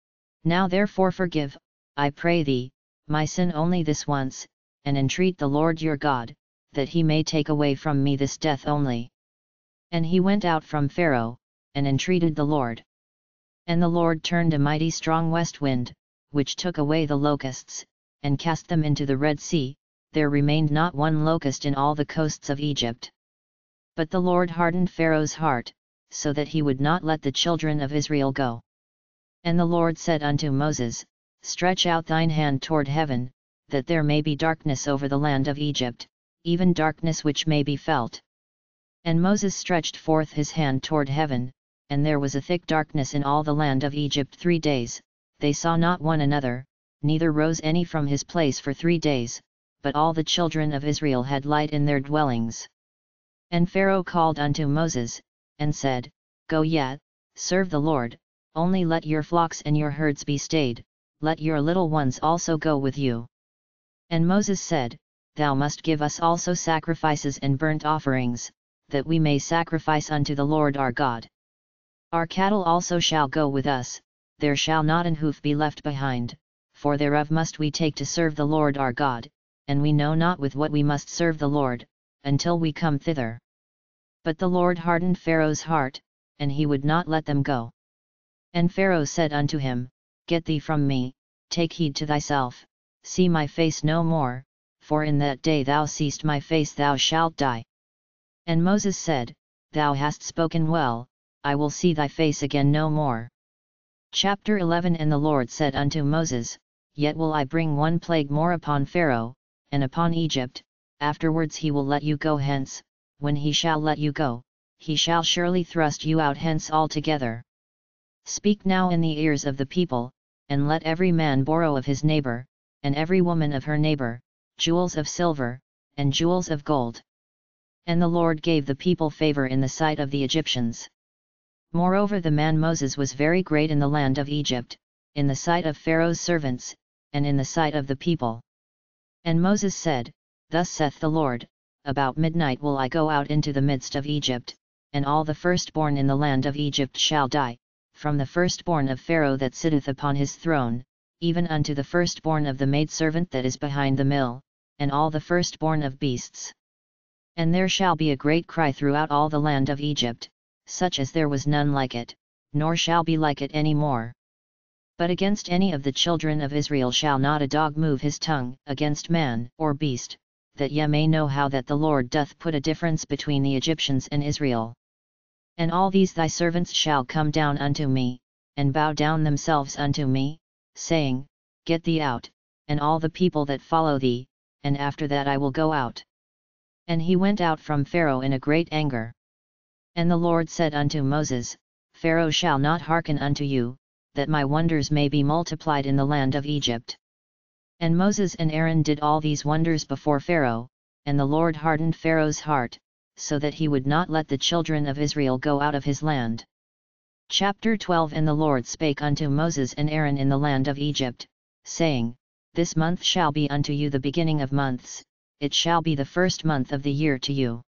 Speaker 1: Now therefore forgive, I pray thee, my sin only this once, and entreat the Lord your God, that he may take away from me this death only. And he went out from Pharaoh, and entreated the Lord. And the Lord turned a mighty strong west wind, which took away the locusts, and cast them into the Red Sea. There remained not one locust in all the coasts of Egypt. But the Lord hardened Pharaoh's heart, so that he would not let the children of Israel go. And the Lord said unto Moses, Stretch out thine hand toward heaven, that there may be darkness over the land of Egypt, even darkness which may be felt. And Moses stretched forth his hand toward heaven, and there was a thick darkness in all the land of Egypt 3 days, they saw not one another, neither rose any from his place for 3 days, but all the children of Israel had light in their dwellings. And Pharaoh called unto Moses, and said, Go yet, serve the Lord, only let your flocks and your herds be stayed, let your little ones also go with you. And Moses said, Thou must give us also sacrifices and burnt offerings, that we may sacrifice unto the Lord our God. Our cattle also shall go with us, there shall not an hoof be left behind, for thereof must we take to serve the Lord our God, and we know not with what we must serve the Lord, until we come thither. But the Lord hardened Pharaoh's heart, and he would not let them go. And Pharaoh said unto him, Get thee from me, take heed to thyself, see my face no more, for in that day thou seest my face thou shalt die. And Moses said, Thou hast spoken well, I will see thy face again no more. Chapter 11 And the Lord said unto Moses, Yet will I bring one plague more upon Pharaoh, and upon Egypt, afterwards he will let you go hence. When he shall let you go, he shall surely thrust you out hence altogether. Speak now in the ears of the people, and let every man borrow of his neighbor, and every woman of her neighbor, jewels of silver, and jewels of gold. And the Lord gave the people favor in the sight of the Egyptians. Moreover the man Moses was very great in the land of Egypt, in the sight of Pharaoh's servants, and in the sight of the people. And Moses said, Thus saith the Lord, About midnight will I go out into the midst of Egypt, and all the firstborn in the land of Egypt shall die, from the firstborn of Pharaoh that sitteth upon his throne, even unto the firstborn of the maidservant that is behind the mill, and all the firstborn of beasts. And there shall be a great cry throughout all the land of Egypt, such as there was none like it, nor shall be like it any more. But against any of the children of Israel shall not a dog move his tongue against man or beast, that ye may know how that the Lord doth put a difference between the Egyptians and Israel. And all these thy servants shall come down unto me, and bow down themselves unto me, saying, Get thee out, and all the people that follow thee, and after that I will go out. And he went out from Pharaoh in a great anger. And the Lord said unto Moses, Pharaoh shall not hearken unto you, that my wonders may be multiplied in the land of Egypt. And Moses and Aaron did all these wonders before Pharaoh, and the Lord hardened Pharaoh's heart, so that he would not let the children of Israel go out of his land. Chapter 12 And the Lord spake unto Moses and Aaron in the land of Egypt, saying, This month shall be unto you the beginning of months, it shall be the first month of the year to you.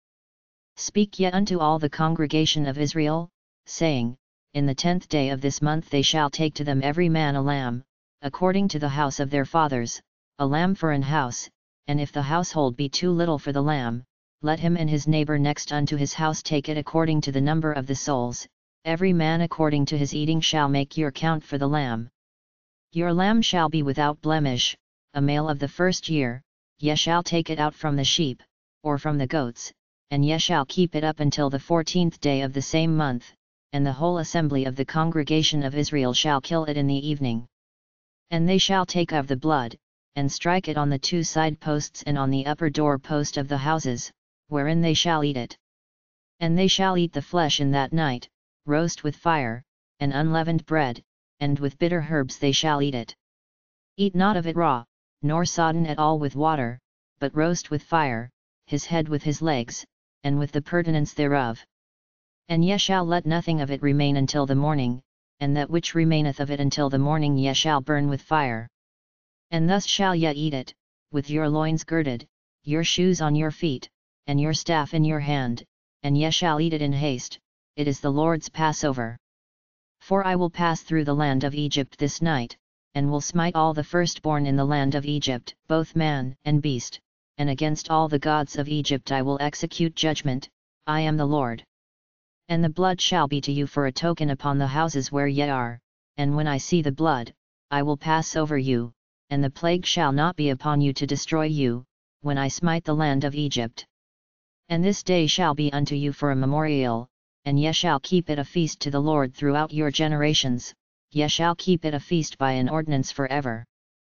Speaker 1: Speak ye unto all the congregation of Israel, saying, In the 10th day of this month they shall take to them every man a lamb, according to the house of their fathers, a lamb for an house, and if the household be too little for the lamb, let him and his neighbor next unto his house take it according to the number of the souls, every man according to his eating shall make your count for the lamb. Your lamb shall be without blemish, a male of the first year, ye shall take it out from the sheep, or from the goats, and ye shall keep it up until the 14th day of the same month, and the whole assembly of the congregation of Israel shall kill it in the evening. And they shall take of the blood, and strike it on the 2 side posts and on the upper door post of the houses, wherein they shall eat it. And they shall eat the flesh in that night, roast with fire, and unleavened bread, and with bitter herbs they shall eat it. Eat not of it raw, nor sodden at all with water, but roast with fire, his head with his legs, and with the purtenance thereof. And ye shall let nothing of it remain until the morning, and that which remaineth of it until the morning ye shall burn with fire. And thus shall ye eat it, with your loins girded, your shoes on your feet, and your staff in your hand, and ye shall eat it in haste, it is the Lord's Passover. For I will pass through the land of Egypt this night, and will smite all the firstborn in the land of Egypt, both man and beast, and against all the gods of Egypt I will execute judgment, I am the Lord. And the blood shall be to you for a token upon the houses where ye are, and when I see the blood, I will pass over you, and the plague shall not be upon you to destroy you, when I smite the land of Egypt. And this day shall be unto you for a memorial, and ye shall keep it a feast to the Lord throughout your generations, ye shall keep it a feast by an ordinance forever.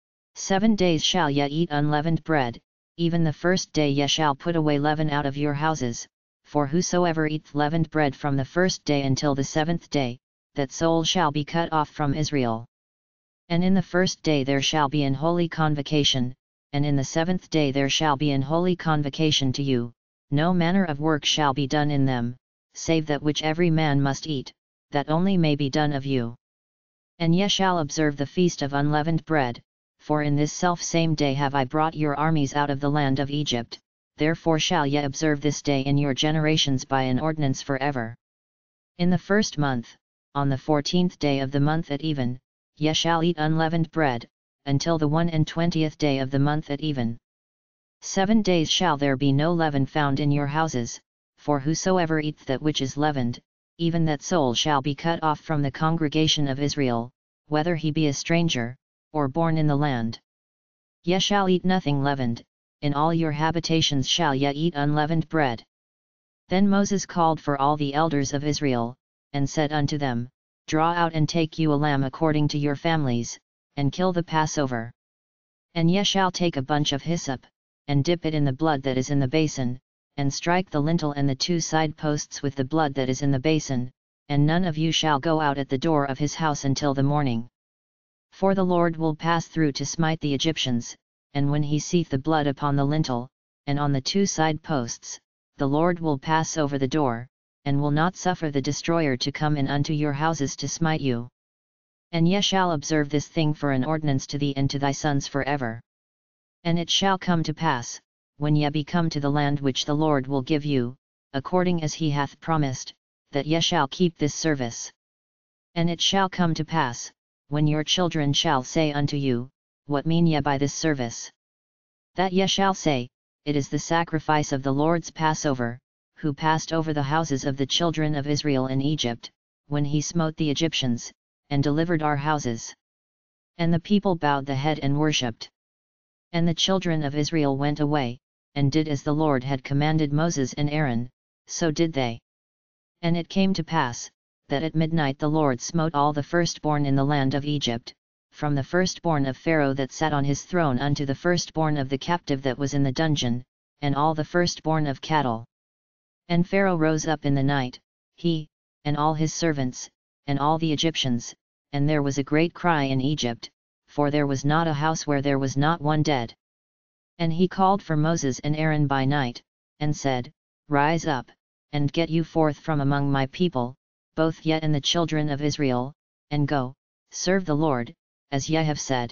Speaker 1: 7 days shall ye eat unleavened bread, even the first day ye shall put away leaven out of your houses, for whosoever eateth leavened bread from the first day until the 7th day, that soul shall be cut off from Israel. And in the first day there shall be an holy convocation, and in the 7th day there shall be an holy convocation to you, no manner of work shall be done in them, save that which every man must eat, that only may be done of you. And ye shall observe the feast of unleavened bread, for in this selfsame day have I brought your armies out of the land of Egypt, therefore shall ye observe this day in your generations by an ordinance forever. In the 1st month, on the 14th day of the month at even, ye shall eat unleavened bread, until the 21st day of the month at even. 7 days shall there be no leaven found in your houses, for whosoever eateth that which is leavened, even that soul shall be cut off from the congregation of Israel, whether he be a stranger, or born in the land. Ye shall eat nothing leavened, in all your habitations shall ye eat unleavened bread. Then Moses called for all the elders of Israel, and said unto them, Draw out and take you a lamb according to your families, and kill the Passover. And ye shall take a bunch of hyssop, and dip it in the blood that is in the basin, and strike the lintel and the 2 side posts with the blood that is in the basin, and none of you shall go out at the door of his house until the morning. For the Lord will pass through to smite the Egyptians, and when he seeth the blood upon the lintel, and on the 2 side posts, the Lord will pass over the door, and will not suffer the destroyer to come in unto your houses to smite you. And ye shall observe this thing for an ordinance to thee and to thy sons forever. And it shall come to pass, when ye be come to the land which the Lord will give you, according as he hath promised, that ye shall keep this service. And it shall come to pass, when your children shall say unto you, What mean ye by this service? That ye shall say, It is the sacrifice of the Lord's Passover, who passed over the houses of the children of Israel in Egypt, when he smote the Egyptians, and delivered our houses. And the people bowed the head and worshipped. And the children of Israel went away, and did as the Lord had commanded Moses and Aaron, so did they. And it came to pass, that at midnight the Lord smote all the firstborn in the land of Egypt, from the firstborn of Pharaoh that sat on his throne unto the firstborn of the captive that was in the dungeon, and all the firstborn of cattle. And Pharaoh rose up in the night, he, and all his servants, and all the Egyptians, and there was a great cry in Egypt, for there was not a house where there was not one dead. And he called for Moses and Aaron by night, and said, Rise up, and get you forth from among my people, both ye and the children of Israel, and go, serve the Lord, as ye have said.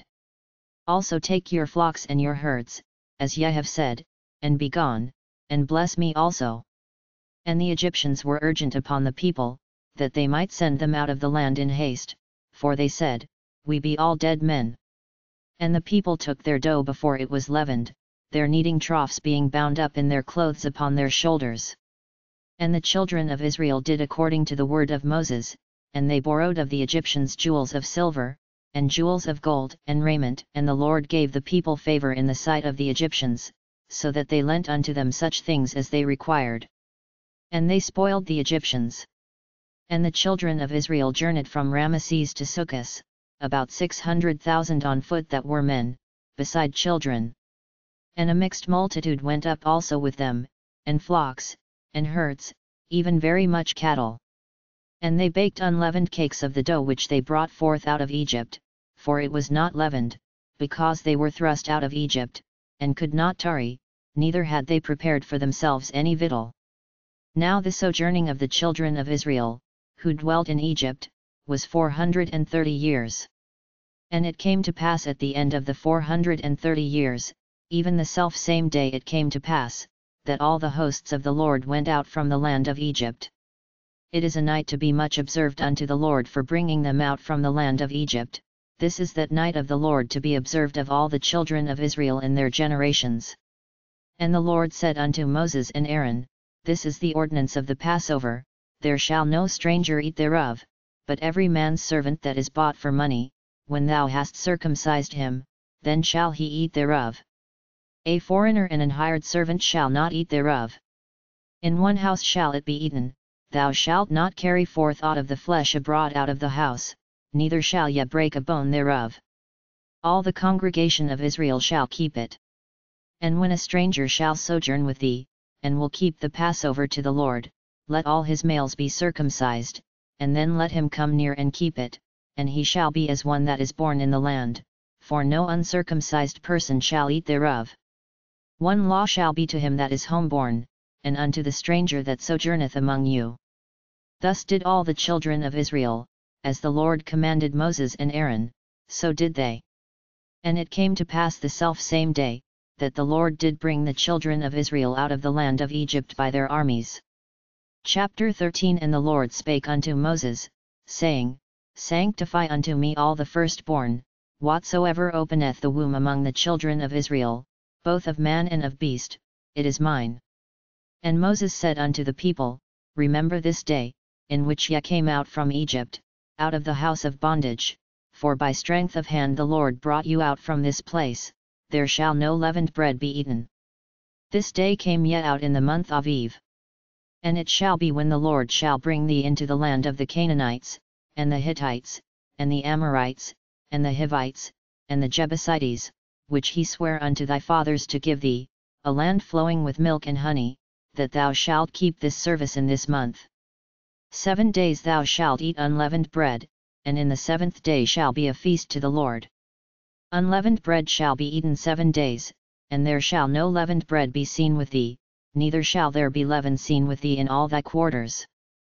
Speaker 1: Also take your flocks and your herds, as ye have said, and be gone, and bless me also. And the Egyptians were urgent upon the people, that they might send them out of the land in haste, for they said, We be all dead men. And the people took their dough before it was leavened, their kneading troughs being bound up in their clothes upon their shoulders. And the children of Israel did according to the word of Moses, and they borrowed of the Egyptians jewels of silver, and jewels of gold and raiment, and the Lord gave the people favor in the sight of the Egyptians, so that they lent unto them such things as they required. And they spoiled the Egyptians. And the children of Israel journeyed from Ramesses to Succoth, about 600,000 on foot that were men, beside children. And a mixed multitude went up also with them, and flocks, and herds, even very much cattle. And they baked unleavened cakes of the dough which they brought forth out of Egypt, for it was not leavened, because they were thrust out of Egypt, and could not tarry, neither had they prepared for themselves any victual. Now the sojourning of the children of Israel, who dwelt in Egypt, was 430 years. And it came to pass at the end of the 430 years, even the selfsame day it came to pass, that all the hosts of the Lord went out from the land of Egypt. It is a night to be much observed unto the Lord for bringing them out from the land of Egypt, this is that night of the Lord to be observed of all the children of Israel in their generations. And the Lord said unto Moses and Aaron, This is the ordinance of the Passover, there shall no stranger eat thereof, but every man's servant that is bought for money, when thou hast circumcised him, then shall he eat thereof. A foreigner and an hired servant shall not eat thereof. In one house shall it be eaten, thou shalt not carry forth aught of the flesh abroad out of the house, neither shall ye break a bone thereof. All the congregation of Israel shall keep it. And when a stranger shall sojourn with thee, and will keep the Passover to the Lord, let all his males be circumcised, and then let him come near and keep it, and he shall be as one that is born in the land, for no uncircumcised person shall eat thereof. One law shall be to him that is homeborn, and unto the stranger that sojourneth among you. Thus did all the children of Israel, as the Lord commanded Moses and Aaron, so did they. And it came to pass the selfsame day, that the Lord did bring the children of Israel out of the land of Egypt by their armies. Chapter 13 And the Lord spake unto Moses, saying, Sanctify unto me all the firstborn, whatsoever openeth the womb among the children of Israel, both of man and of beast, it is mine. And Moses said unto the people, Remember this day, in which ye came out from Egypt, out of the house of bondage, for by strength of hand the Lord brought you out from this place, there shall no leavened bread be eaten. This day came ye out in the month of Eve. And it shall be when the Lord shall bring thee into the land of the Canaanites, and the Hittites, and the Amorites, and the Hivites, and the Jebusites, which he sware unto thy fathers to give thee, a land flowing with milk and honey, that thou shalt keep this service in this month. 7 days thou shalt eat unleavened bread, and in the 7th day shall be a feast to the Lord. Unleavened bread shall be eaten 7 days, and there shall no leavened bread be seen with thee, neither shall there be leaven seen with thee in all thy quarters.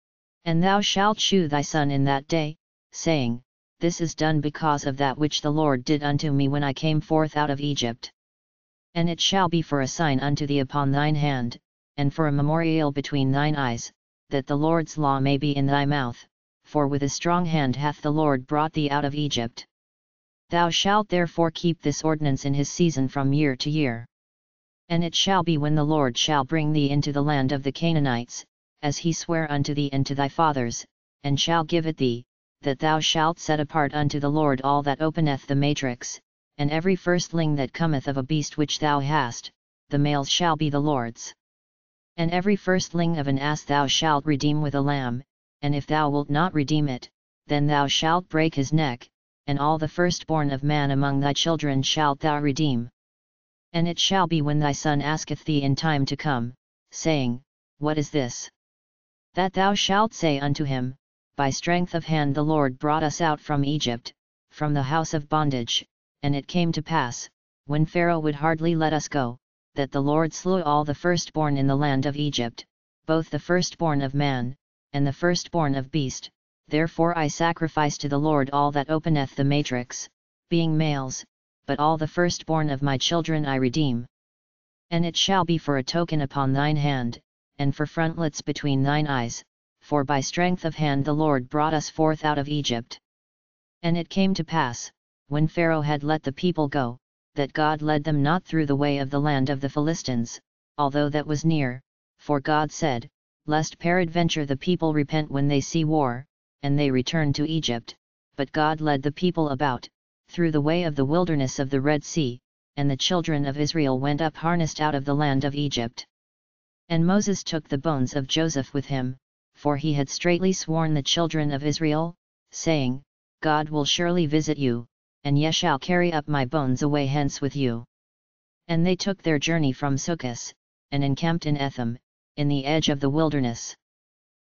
Speaker 1: And thou shalt shew thy son in that day, saying, This is done because of that which the Lord did unto me when I came forth out of Egypt. And it shall be for a sign unto thee upon thine hand, and for a memorial between thine eyes, that the Lord's law may be in thy mouth, for with a strong hand hath the Lord brought thee out of Egypt. Thou shalt therefore keep this ordinance in his season from year to year. And it shall be when the Lord shall bring thee into the land of the Canaanites, as he sware unto thee and to thy fathers, and shall give it thee, that thou shalt set apart unto the Lord all that openeth the matrix, and every firstling that cometh of a beast which thou hast, the males shall be the Lord's. And every firstling of an ass thou shalt redeem with a lamb, and if thou wilt not redeem it, then thou shalt break his neck, and all the firstborn of man among thy children shalt thou redeem. And it shall be when thy son asketh thee in time to come, saying, What is this? That thou shalt say unto him, By strength of hand the Lord brought us out from Egypt, from the house of bondage, and it came to pass, when Pharaoh would hardly let us go, that the Lord slew all the firstborn in the land of Egypt, both the firstborn of man, and the firstborn of beast, therefore I sacrifice to the Lord all that openeth the matrix, being males, but all the firstborn of my children I redeem. And it shall be for a token upon thine hand, and for frontlets between thine eyes, for by strength of hand the Lord brought us forth out of Egypt. And it came to pass, when Pharaoh had let the people go, that God led them not through the way of the land of the Philistines, although that was near, for God said, Lest peradventure the people repent when they see war, and they return to Egypt, but God led the people about, through the way of the wilderness of the Red Sea, and the children of Israel went up harnessed out of the land of Egypt. And Moses took the bones of Joseph with him, for he had straitly sworn the children of Israel, saying, God will surely visit you, and ye shall carry up my bones away hence with you. And they took their journey from Succos, and encamped in Etham, in the edge of the wilderness.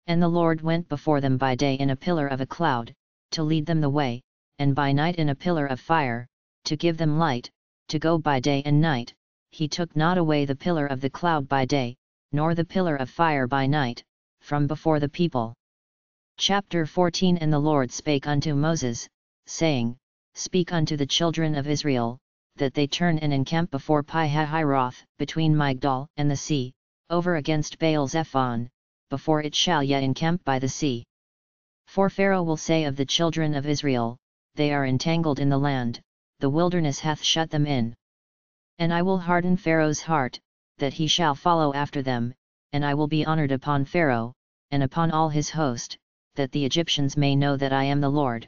Speaker 1: And the Lord went before them by day in a pillar of a cloud, to lead them the way, and by night in a pillar of fire, to give them light, to go by day and night. He took not away the pillar of the cloud by day, nor the pillar of fire by night, from before the people. Chapter 14 And the Lord spake unto Moses, saying, Speak unto the children of Israel, that they turn and encamp before Pi-hahiroth, between Migdol and the sea, over against Baal-zephon, before it shall yet encamp by the sea. For Pharaoh will say of the children of Israel, They are entangled in the land, the wilderness hath shut them in. And I will harden Pharaoh's heart, that he shall follow after them, and I will be honored upon Pharaoh, and upon all his host, that the Egyptians may know that I am the Lord.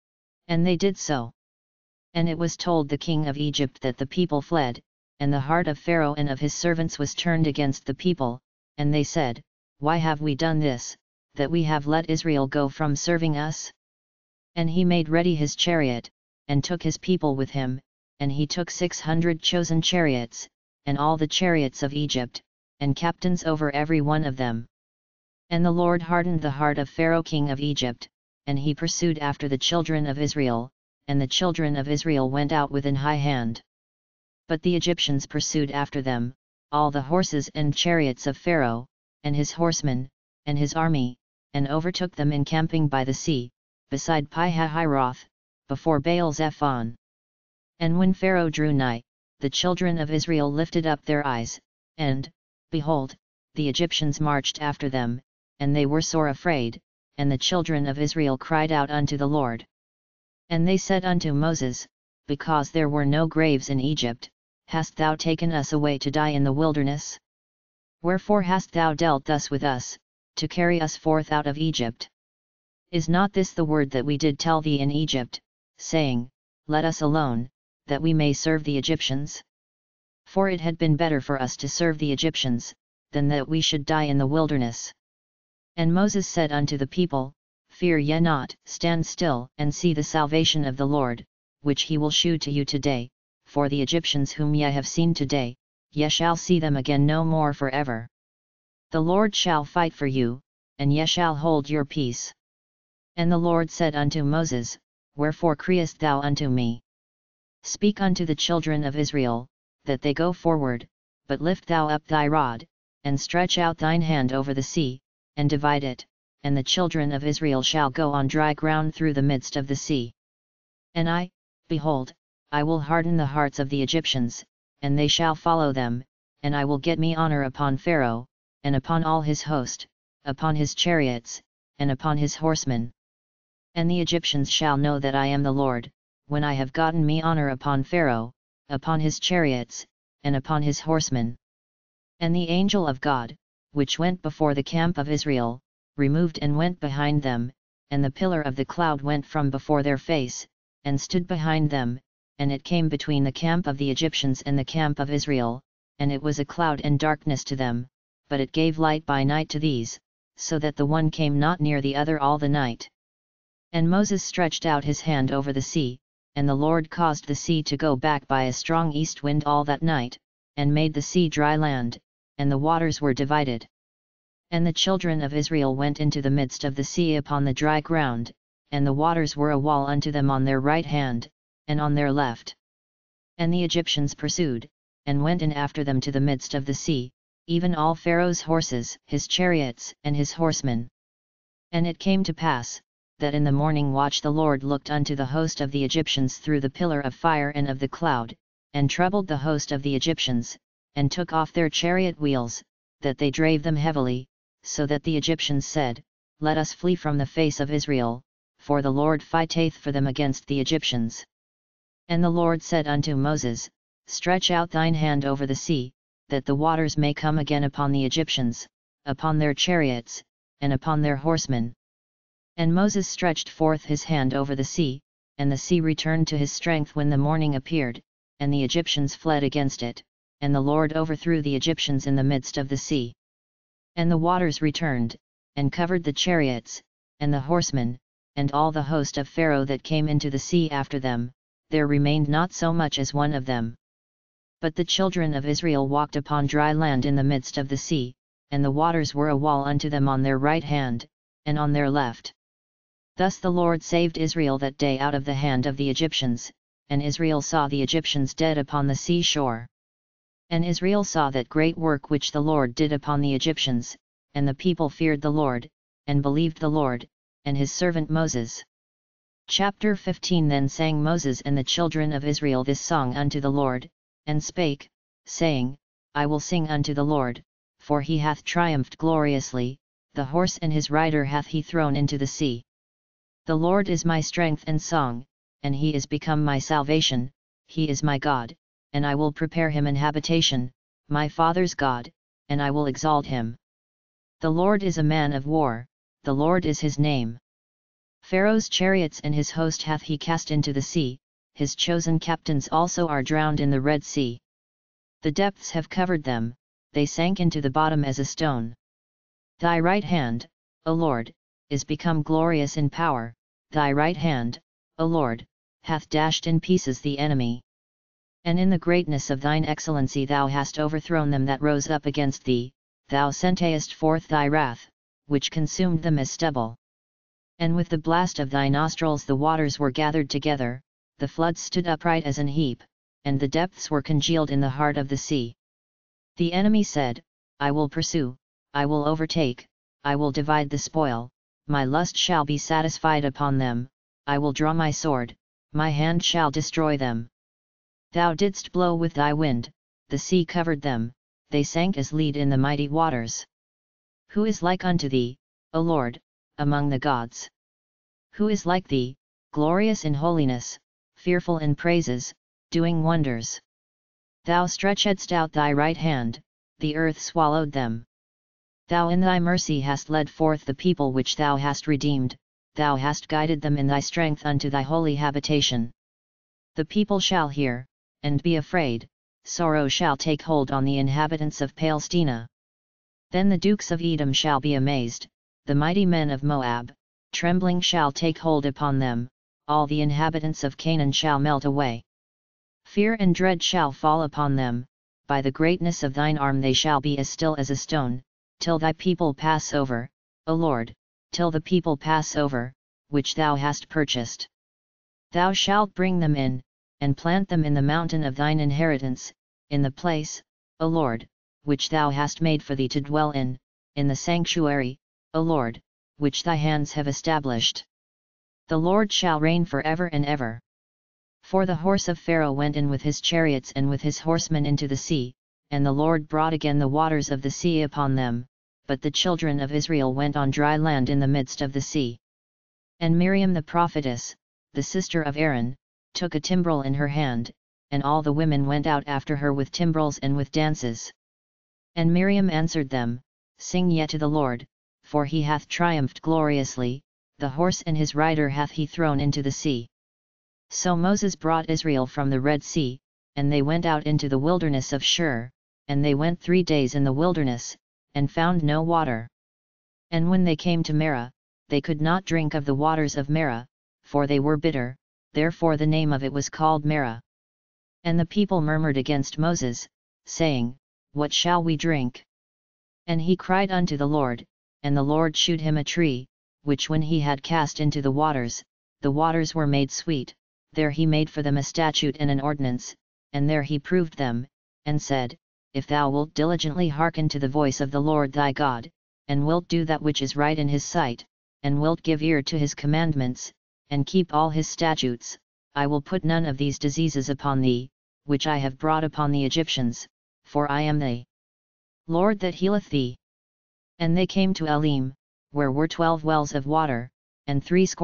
Speaker 1: And they did so. And it was told the king of Egypt that the people fled, and the heart of Pharaoh and of his servants was turned against the people, and they said, Why have we done this, that we have let Israel go from serving us? And he made ready his chariot, and took his people with him, and he took 600 chosen chariots, and all the chariots of Egypt, and captains over every one of them. And the Lord hardened the heart of Pharaoh king of Egypt, and he pursued after the children of Israel, and the children of Israel went out with an high hand. But the Egyptians pursued after them, all the horses and chariots of Pharaoh, and his horsemen, and his army, and overtook them encamping by the sea, beside Pi-hahiroth, before Baal-zephon. And when Pharaoh drew nigh, the children of Israel lifted up their eyes, and, behold, the Egyptians marched after them, and they were sore afraid, and the children of Israel cried out unto the Lord. And they said unto Moses, Because there were no graves in Egypt, hast thou taken us away to die in the wilderness? Wherefore hast thou dealt thus with us, to carry us forth out of Egypt? Is not this the word that we did tell thee in Egypt, saying, Let us alone, that we may serve the Egyptians? For it had been better for us to serve the Egyptians, than that we should die in the wilderness. And Moses said unto the people, Fear ye not, stand still, and see the salvation of the Lord, which he will shew to you today, for the Egyptians whom ye have seen today, ye shall see them again no more forever. The Lord shall fight for you, and ye shall hold your peace. And the Lord said unto Moses, Wherefore criest thou unto me? Speak unto the children of Israel, that they go forward, but lift thou up thy rod, and stretch out thine hand over the sea, and divide it, and the children of Israel shall go on dry ground through the midst of the sea. And I, behold, I will harden the hearts of the Egyptians, and they shall follow them, and I will get me honor upon Pharaoh, and upon all his host, upon his chariots, and upon his horsemen. And the Egyptians shall know that I am the Lord, when I have gotten me honor upon Pharaoh, upon his chariots, and upon his horsemen. And the angel of God, which went before the camp of Israel, removed and went behind them, and the pillar of the cloud went from before their face, and stood behind them, and it came between the camp of the Egyptians and the camp of Israel, and it was a cloud and darkness to them, but it gave light by night to these, so that the one came not near the other all the night. And Moses stretched out his hand over the sea, and the Lord caused the sea to go back by a strong east wind all that night, and made the sea dry land, and the waters were divided. And the children of Israel went into the midst of the sea upon the dry ground, and the waters were a wall unto them on their right hand, and on their left. And the Egyptians pursued, and went in after them to the midst of the sea, even all Pharaoh's horses, his chariots, and his horsemen. And it came to pass, that in the morning watch the Lord looked unto the host of the Egyptians through the pillar of fire and of the cloud, and troubled the host of the Egyptians, and took off their chariot wheels, that they drave them heavily, so that the Egyptians said, Let us flee from the face of Israel, for the Lord fighteth for them against the Egyptians. And the Lord said unto Moses, Stretch out thine hand over the sea, that the waters may come again upon the Egyptians, upon their chariots, and upon their horsemen. And Moses stretched forth his hand over the sea, and the sea returned to his strength when the morning appeared, and the Egyptians fled against it, and the Lord overthrew the Egyptians in the midst of the sea. And the waters returned, and covered the chariots, and the horsemen, and all the host of Pharaoh that came into the sea after them, there remained not so much as one of them. But the children of Israel walked upon dry land in the midst of the sea, and the waters were a wall unto them on their right hand, and on their left. Thus the Lord saved Israel that day out of the hand of the Egyptians, and Israel saw the Egyptians dead upon the sea shore. And Israel saw that great work which the Lord did upon the Egyptians, and the people feared the Lord, and believed the Lord, and his servant Moses. Chapter 15 Then sang Moses and the children of Israel this song unto the Lord, and spake, saying, I will sing unto the Lord, for he hath triumphed gloriously, the horse and his rider hath he thrown into the sea. The Lord is my strength and song, and he is become my salvation, he is my God, and I will prepare him an habitation, my father's God, and I will exalt him. The Lord is a man of war, the Lord is his name. Pharaoh's chariots and his host hath he cast into the sea, his chosen captains also are drowned in the Red Sea. The depths have covered them, they sank into the bottom as a stone. Thy right hand, O Lord, is become glorious in power, thy right hand, O Lord, hath dashed in pieces the enemy. And in the greatness of thine excellency thou hast overthrown them that rose up against thee, thou sentest forth thy wrath, which consumed them as stubble. And with the blast of thy nostrils the waters were gathered together, the floods stood upright as an heap, and the depths were congealed in the heart of the sea. The enemy said, I will pursue, I will overtake, I will divide the spoil, my lust shall be satisfied upon them, I will draw my sword, my hand shall destroy them. Thou didst blow with thy wind, the sea covered them, they sank as lead in the mighty waters. Who is like unto thee, O Lord, among the gods? Who is like thee, glorious in holiness, fearful in praises, doing wonders? Thou stretchedst out thy right hand, the earth swallowed them. Thou in thy mercy hast led forth the people which thou hast redeemed, thou hast guided them in thy strength unto thy holy habitation. The people shall hear, and be afraid, sorrow shall take hold on the inhabitants of Palestina. Then the dukes of Edom shall be amazed, the mighty men of Moab, trembling shall take hold upon them, all the inhabitants of Canaan shall melt away. Fear and dread shall fall upon them, by the greatness of thine arm they shall be as still as a stone, till thy people pass over, O Lord, till the people pass over, which thou hast purchased. Thou shalt bring them in, and plant them in the mountain of thine inheritance, in the place, O Lord, which thou hast made for thee to dwell in the sanctuary, O Lord, which thy hands have established. The Lord shall reign for ever and ever. For the horse of Pharaoh went in with his chariots and with his horsemen into the sea, and the Lord brought again the waters of the sea upon them, but the children of Israel went on dry land in the midst of the sea. And Miriam the prophetess, the sister of Aaron, took a timbrel in her hand, and all the women went out after her with timbrels and with dances. And Miriam answered them, Sing ye to the Lord, for he hath triumphed gloriously, the horse and his rider hath he thrown into the sea. So Moses brought Israel from the Red Sea, and they went out into the wilderness of Shur, and they went 3 days in the wilderness, and found no water. And when they came to Marah, they could not drink of the waters of Marah, for they were bitter, therefore the name of it was called Marah. And the people murmured against Moses, saying, What shall we drink? And he cried unto the Lord, and the Lord shewed him a tree, which when he had cast into the waters were made sweet, there he made for them a statute and an ordinance, and there he proved them, and said, If thou wilt diligently hearken to the voice of the Lord thy God, and wilt do that which is right in his sight, and wilt give ear to his commandments, and keep all his statutes, I will put none of these diseases upon thee, which I have brought upon the Egyptians, for I am the Lord that healeth thee. And they came to Elim, where were 12 wells of water, and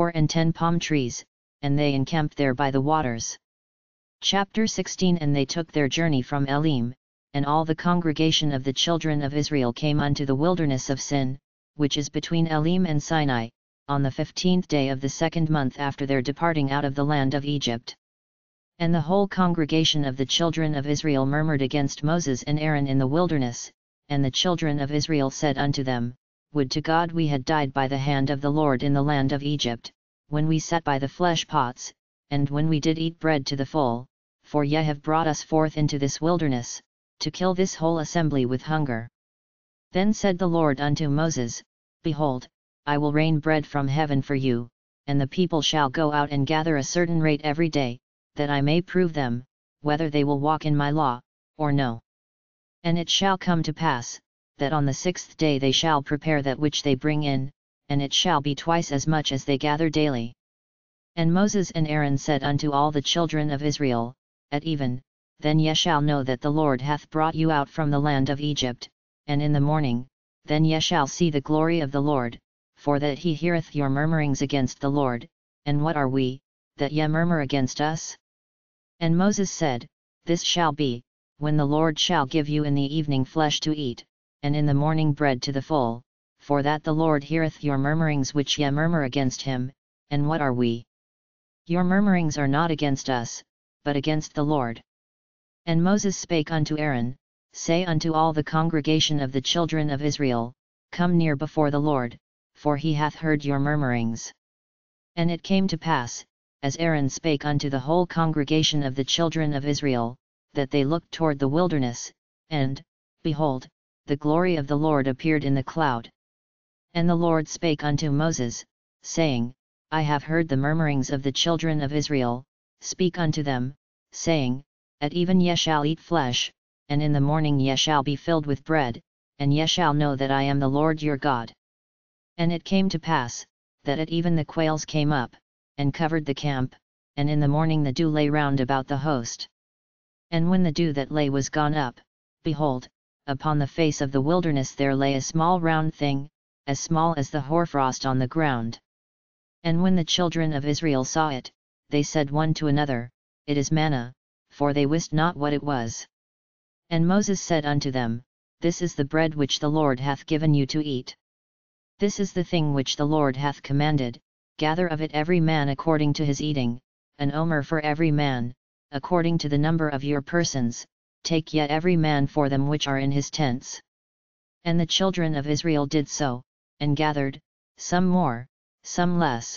Speaker 1: 70 palm trees, and they encamped there by the waters. Chapter 16 And they took their journey from Elim, and all the congregation of the children of Israel came unto the wilderness of Sin, which is between Elim and Sinai, on the 15th day of the 2nd month after their departing out of the land of Egypt. And the whole congregation of the children of Israel murmured against Moses and Aaron in the wilderness, and the children of Israel said unto them, Would to God we had died by the hand of the Lord in the land of Egypt, when we sat by the flesh pots, and when we did eat bread to the full, for ye have brought us forth into this wilderness, to kill this whole assembly with hunger. Then said the Lord unto Moses, Behold, I will rain bread from heaven for you, and the people shall go out and gather a certain rate every day, that I may prove them, whether they will walk in my law, or no. And it shall come to pass, that on the 6th day they shall prepare that which they bring in, and it shall be twice as much as they gather daily. And Moses and Aaron said unto all the children of Israel, At even, then ye shall know that the Lord hath brought you out from the land of Egypt, and in the morning, then ye shall see the glory of the Lord, for that he heareth your murmurings against the Lord. And what are we, that ye murmur against us? And Moses said, This shall be, when the Lord shall give you in the evening flesh to eat, and in the morning bread to the full, for that the Lord heareth your murmurings which ye murmur against him. And what are we? Your murmurings are not against us, but against the Lord. And Moses spake unto Aaron, Say unto all the congregation of the children of Israel, Come near before the Lord, for he hath heard your murmurings. And it came to pass, as Aaron spake unto the whole congregation of the children of Israel, that they looked toward the wilderness, and, behold, the glory of the Lord appeared in the cloud. And the Lord spake unto Moses, saying, I have heard the murmurings of the children of Israel. Speak unto them, saying, At even ye shall eat flesh, and in the morning ye shall be filled with bread, and ye shall know that I am the Lord your God. And it came to pass, that at even the quails came up, and covered the camp, and in the morning the dew lay round about the host. And when the dew that lay was gone up, behold, upon the face of the wilderness there lay a small round thing, as small as the hoarfrost on the ground. And when the children of Israel saw it, they said one to another, It is manna, for they wist not what it was. And Moses said unto them, This is the bread which the Lord hath given you to eat. This is the thing which the Lord hath commanded, gather of it every man according to his eating, an omer for every man, according to the number of your persons, take yet every man for them which are in his tents. And the children of Israel did so, and gathered, some more, some less.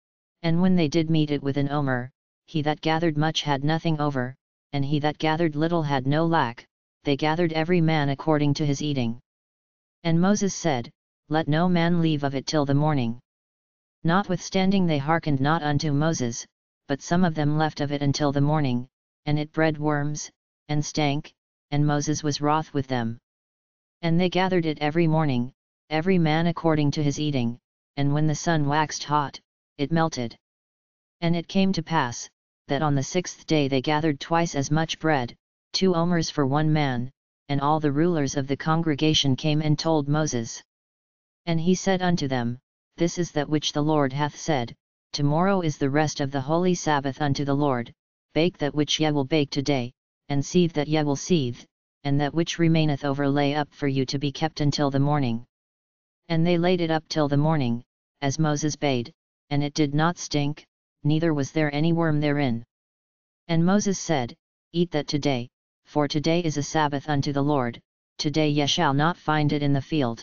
Speaker 1: And when they did meet it with an omer, he that gathered much had nothing over, and he that gathered little had no lack, they gathered every man according to his eating. And Moses said, Let no man leave of it till the morning. Notwithstanding they hearkened not unto Moses, but some of them left of it until the morning, and it bred worms, and stank, and Moses was wroth with them. And they gathered it every morning, every man according to his eating, and when the sun waxed hot, it melted. And it came to pass, that on the 6th day they gathered twice as much bread, 2 omers for one man, and all the rulers of the congregation came and told Moses. And he said unto them, This is that which the Lord hath said, Tomorrow is the rest of the holy Sabbath unto the Lord, bake that which ye will bake today, and seethe that ye will seethe, and that which remaineth over lay up for you to be kept until the morning. And they laid it up till the morning, as Moses bade, and it did not stink, neither was there any worm therein. And Moses said, Eat that today, for today is a Sabbath unto the Lord, today ye shall not find it in the field.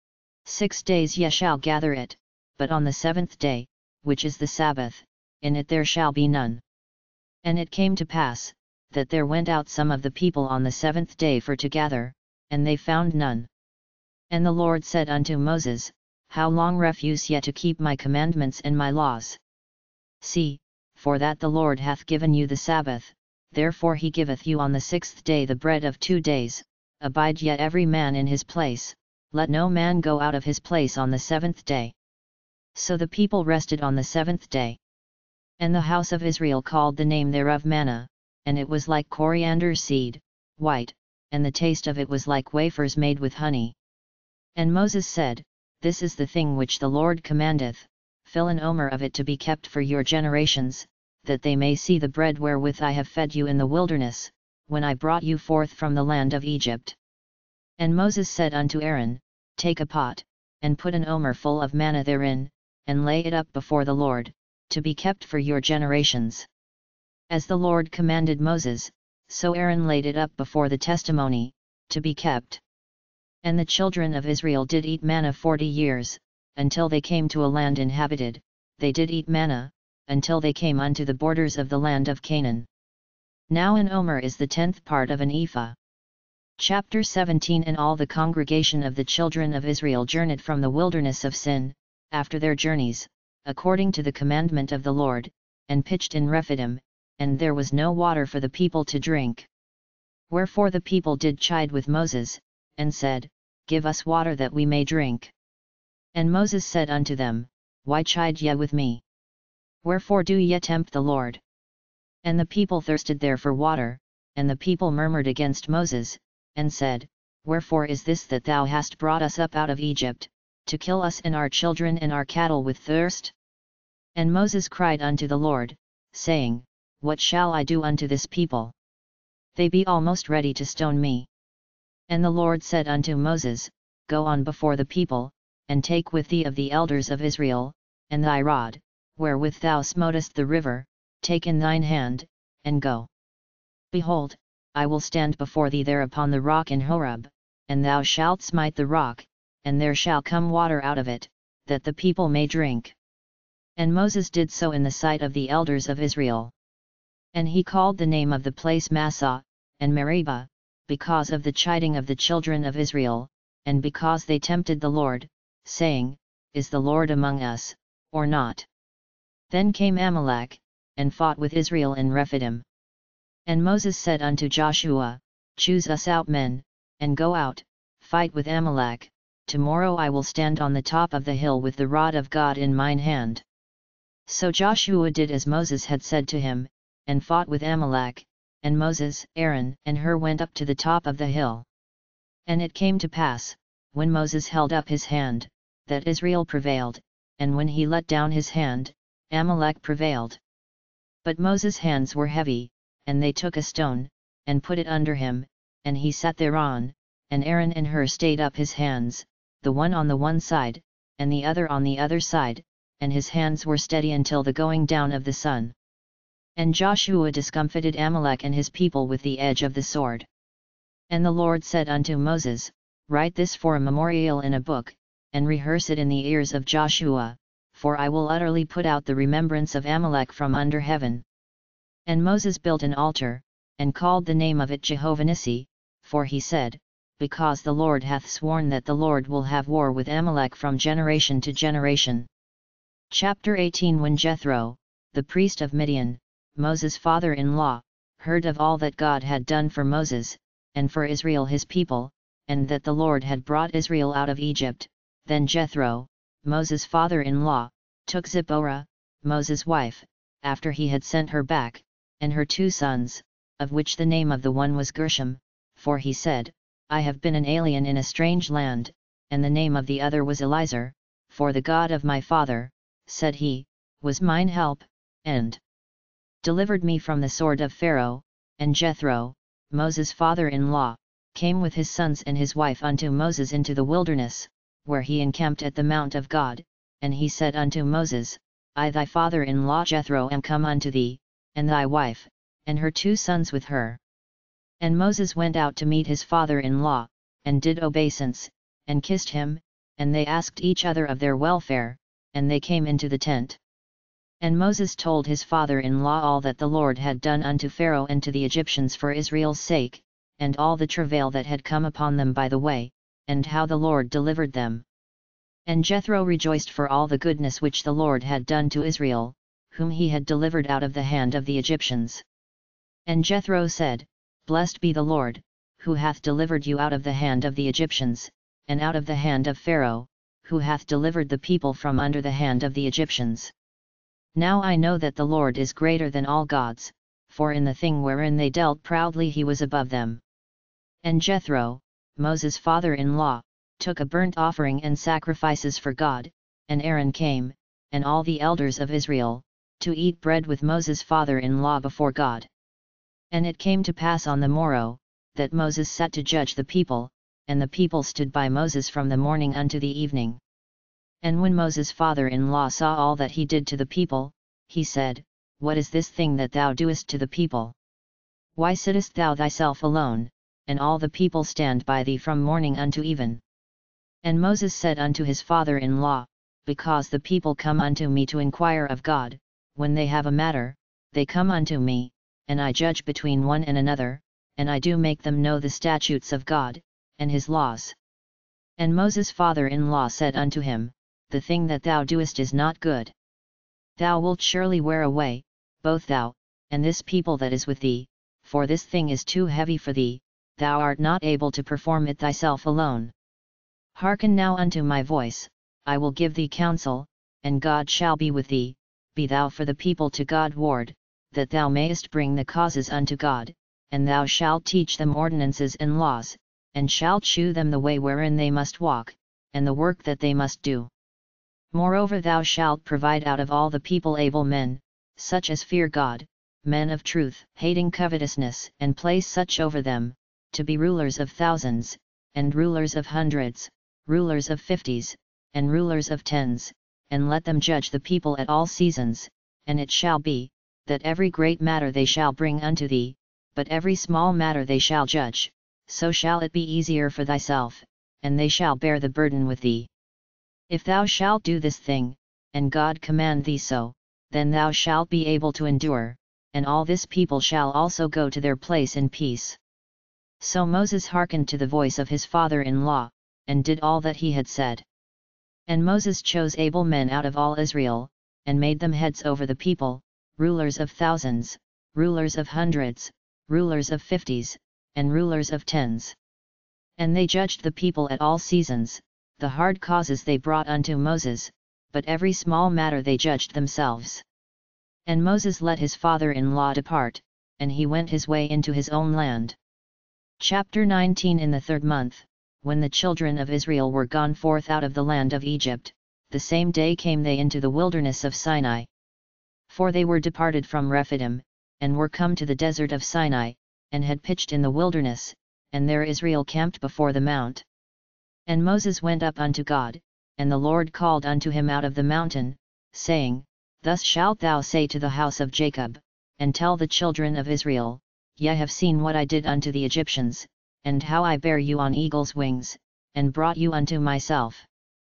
Speaker 1: 6 days ye shall gather it, but on the 7th day, which is the Sabbath, in it there shall be none. And it came to pass, that there went out some of the people on the 7th day for to gather, and they found none. And the Lord said unto Moses, How long refuse ye to keep my commandments and my laws? See, for that the Lord hath given you the Sabbath, therefore he giveth you on the 6th day the bread of 2 days, abide yet every man in his place, let no man go out of his place on the 7th day. So the people rested on the 7th day. And the house of Israel called the name thereof manna, and it was like coriander seed, white, and the taste of it was like wafers made with honey. And Moses said, This is the thing which the Lord commandeth, fill an omer of it to be kept for your generations, that they may see the bread wherewith I have fed you in the wilderness, when I brought you forth from the land of Egypt. And Moses said unto Aaron, Take a pot, and put an omer full of manna therein, and lay it up before the Lord, to be kept for your generations. As the Lord commanded Moses, so Aaron laid it up before the testimony, to be kept. And the children of Israel did eat manna 40 years, until they came to a land inhabited, they did eat manna, until they came unto the borders of the land of Canaan. Now an omer is the 10th part of an ephah. Chapter 17. And all the congregation of the children of Israel journeyed from the wilderness of Sin, after their journeys, according to the commandment of the Lord, and pitched in Rephidim, and there was no water for the people to drink. Wherefore the people did chide with Moses, and said, Give us water that we may drink. And Moses said unto them, Why chide ye with me? Wherefore do ye tempt the Lord? And the people thirsted there for water, and the people murmured against Moses, and said, Wherefore is this that thou hast brought us up out of Egypt, to kill us and our children and our cattle with thirst? And Moses cried unto the Lord, saying, What shall I do unto this people? They be almost ready to stone me. And the Lord said unto Moses, Go on before the people, and take with thee of the elders of Israel, and thy rod, wherewith thou smotest the river, take in thine hand, and go. Behold, I will stand before thee there upon the rock in Horeb, and thou shalt smite the rock, and there shall come water out of it, that the people may drink. And Moses did so in the sight of the elders of Israel. And he called the name of the place Massah, and Meribah, because of the chiding of the children of Israel, and because they tempted the Lord, saying, Is the Lord among us, or not? Then came Amalek, and fought with Israel in Rephidim. And Moses said unto Joshua, Choose us out men, and go out, fight with Amalek. Tomorrow I will stand on the top of the hill with the rod of God in mine hand. So Joshua did as Moses had said to him, and fought with Amalek, and Moses, Aaron, and Hur went up to the top of the hill. And it came to pass, when Moses held up his hand, that Israel prevailed, and when he let down his hand, Amalek prevailed. But Moses' hands were heavy, and they took a stone, and put it under him, and he sat thereon, and Aaron and Hur stayed up his hands, the one on the one side, and the other on the other side, and his hands were steady until the going down of the sun. And Joshua discomfited Amalek and his people with the edge of the sword. And the Lord said unto Moses, Write this for a memorial in a book, and rehearse it in the ears of Joshua, for I will utterly put out the remembrance of Amalek from under heaven. And Moses built an altar, and called the name of it Jehovah Nissi, for he said, Because the Lord hath sworn that the Lord will have war with Amalek from generation to generation. Chapter 18 When Jethro, the priest of Midian, Moses' father-in-law, heard of all that God had done for Moses, and for Israel his people, and that the Lord had brought Israel out of Egypt, then Jethro, Moses' father-in-law, took Zipporah, Moses' wife, after he had sent her back, and her 2 sons, of which the name of the one was Gershom, for he said, I have been an alien in a strange land, and the name of the other was Eliezer, for the God of my father, said he, was mine help, and delivered me from the sword of Pharaoh. And Jethro, Moses' father-in-law, came with his sons and his wife unto Moses into the wilderness, where he encamped at the mount of God, and he said unto Moses, I thy father-in-law Jethro am come unto thee, and thy wife, and her 2 sons with her. And Moses went out to meet his father-in-law, and did obeisance, and kissed him, and they asked each other of their welfare, and they came into the tent. And Moses told his father-in-law all that the Lord had done unto Pharaoh and to the Egyptians for Israel's sake, and all the travail that had come upon them by the way, and how the Lord delivered them. And Jethro rejoiced for all the goodness which the Lord had done to Israel, whom he had delivered out of the hand of the Egyptians. And Jethro said, Blessed be the Lord, who hath delivered you out of the hand of the Egyptians, and out of the hand of Pharaoh, who hath delivered the people from under the hand of the Egyptians. Now I know that the Lord is greater than all gods, for in the thing wherein they dealt proudly he was above them. And Jethro, Moses' father-in-law, took a burnt offering and sacrifices for God, and Aaron came, and all the elders of Israel, to eat bread with Moses' father-in-law before God. And it came to pass on the morrow, that Moses sat to judge the people, and the people stood by Moses from the morning unto the evening. And when Moses' father-in-law saw all that he did to the people, he said, What is this thing that thou doest to the people? Why sittest thou thyself alone, and all the people stand by thee from morning unto even? And Moses said unto his father-in-law, Because the people come unto me to inquire of God, when they have a matter, they come unto me, and I judge between one and another, and I do make them know the statutes of God, and his laws. And Moses' father-in-law said unto him, the thing that thou doest is not good. Thou wilt surely wear away, both thou, and this people that is with thee, for this thing is too heavy for thee, thou art not able to perform it thyself alone. Hearken now unto my voice, I will give thee counsel, and God shall be with thee, be thou for the people to God ward, that thou mayest bring the causes unto God, and thou shalt teach them ordinances and laws, and shalt shew them the way wherein they must walk, and the work that they must do. Moreover thou shalt provide out of all the people able men, such as fear God, men of truth, hating covetousness, and place such over them, to be rulers of thousands, and rulers of hundreds, rulers of 50s, and rulers of 10s, and let them judge the people at all seasons, and it shall be, that every great matter they shall bring unto thee, but every small matter they shall judge, so shall it be easier for thyself, and they shall bear the burden with thee. If thou shalt do this thing, and God command thee so, then thou shalt be able to endure, and all this people shall also go to their place in peace. So Moses hearkened to the voice of his father-in-law, and did all that he had said. And Moses chose able men out of all Israel, and made them heads over the people, rulers of thousands, rulers of hundreds, rulers of 50s, and rulers of 10s. And they judged the people at all seasons, the hard causes they brought unto Moses, but every small matter they judged themselves. And Moses let his father-in-law depart, and he went his way into his own land. Chapter 19. In the 3rd month, when the children of Israel were gone forth out of the land of Egypt, the same day came they into the wilderness of Sinai. For they were departed from Rephidim, and were come to the desert of Sinai, and had pitched in the wilderness, and there Israel camped before the mount. And Moses went up unto God, and the Lord called unto him out of the mountain, saying, Thus shalt thou say to the house of Jacob, and tell the children of Israel, Ye have seen what I did unto the Egyptians, and how I bare you on eagle's wings, and brought you unto myself.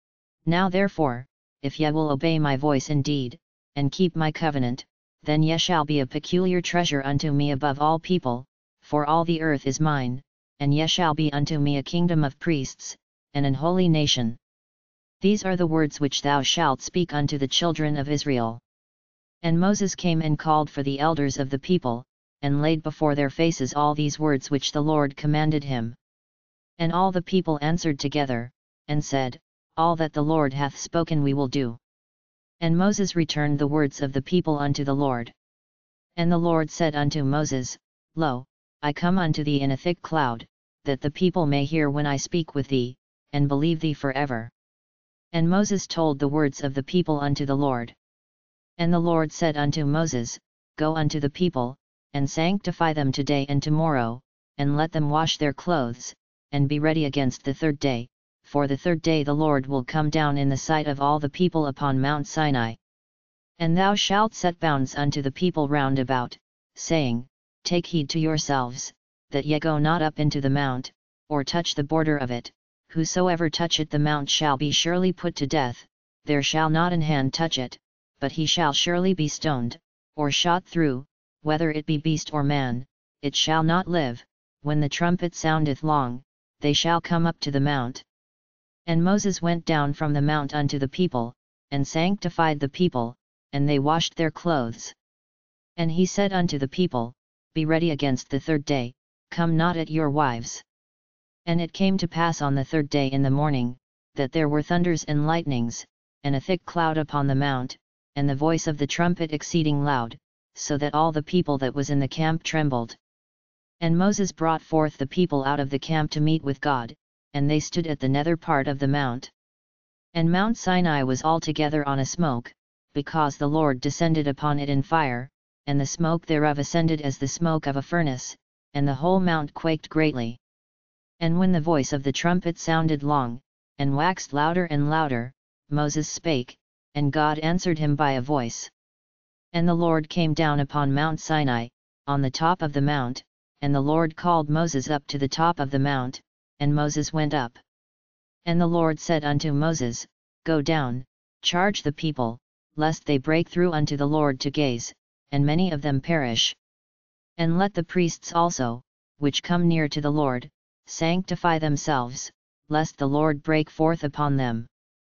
Speaker 1: Now therefore, if ye will obey my voice indeed, and keep my covenant, then ye shall be a peculiar treasure unto me above all people, for all the earth is mine, and ye shall be unto me a kingdom of priests, and an holy nation. These are the words which thou shalt speak unto the children of Israel. And Moses came and called for the elders of the people, and laid before their faces all these words which the Lord commanded him. And all the people answered together, and said, All that the Lord hath spoken we will do. And Moses returned the words of the people unto the Lord. And the Lord said unto Moses, Lo, I come unto thee in a thick cloud, that the people may hear when I speak with thee, and believe thee forever. And Moses told the words of the people unto the Lord. And the Lord said unto Moses, Go unto the people, and sanctify them today and tomorrow, and let them wash their clothes, and be ready against the 3rd day, for the 3rd day the Lord will come down in the sight of all the people upon Mount Sinai. And thou shalt set bounds unto the people round about, saying, Take heed to yourselves, that ye go not up into the mount, or touch the border of it. Whosoever toucheth the mount shall be surely put to death, there shall not an hand touch it, but he shall surely be stoned, or shot through, whether it be beast or man, it shall not live. When the trumpet soundeth long, they shall come up to the mount. And Moses went down from the mount unto the people, and sanctified the people, and they washed their clothes. And he said unto the people, Be ready against the 3rd day, come not at your wives. And it came to pass on the 3rd day in the morning, that there were thunders and lightnings, and a thick cloud upon the mount, and the voice of the trumpet exceeding loud, so that all the people that was in the camp trembled. And Moses brought forth the people out of the camp to meet with God, and they stood at the nether part of the mount. And Mount Sinai was altogether on a smoke, because the Lord descended upon it in fire, and the smoke thereof ascended as the smoke of a furnace, and the whole mount quaked greatly. And when the voice of the trumpet sounded long, and waxed louder and louder, Moses spake, and God answered him by a voice. And the Lord came down upon Mount Sinai, on the top of the mount, and the Lord called Moses up to the top of the mount, and Moses went up. And the Lord said unto Moses, Go down, charge the people, lest they break through unto the Lord to gaze, and many of them perish. And let the priests also, which come near to the Lord, sanctify themselves, lest the Lord break forth upon them.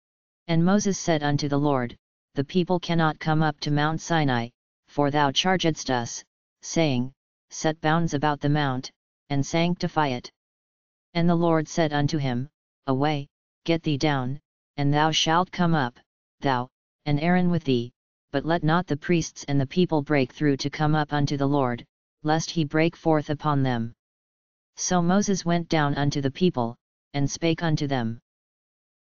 Speaker 1: And Moses said unto the Lord, The people cannot come up to Mount Sinai, for thou chargedst us, saying, Set bounds about the mount, and sanctify it. And the Lord said unto him, Away, get thee down, and thou shalt come up, thou, and Aaron with thee, but let not the priests and the people break through to come up unto the Lord, lest he break forth upon them. So Moses went down unto the people, and spake unto them.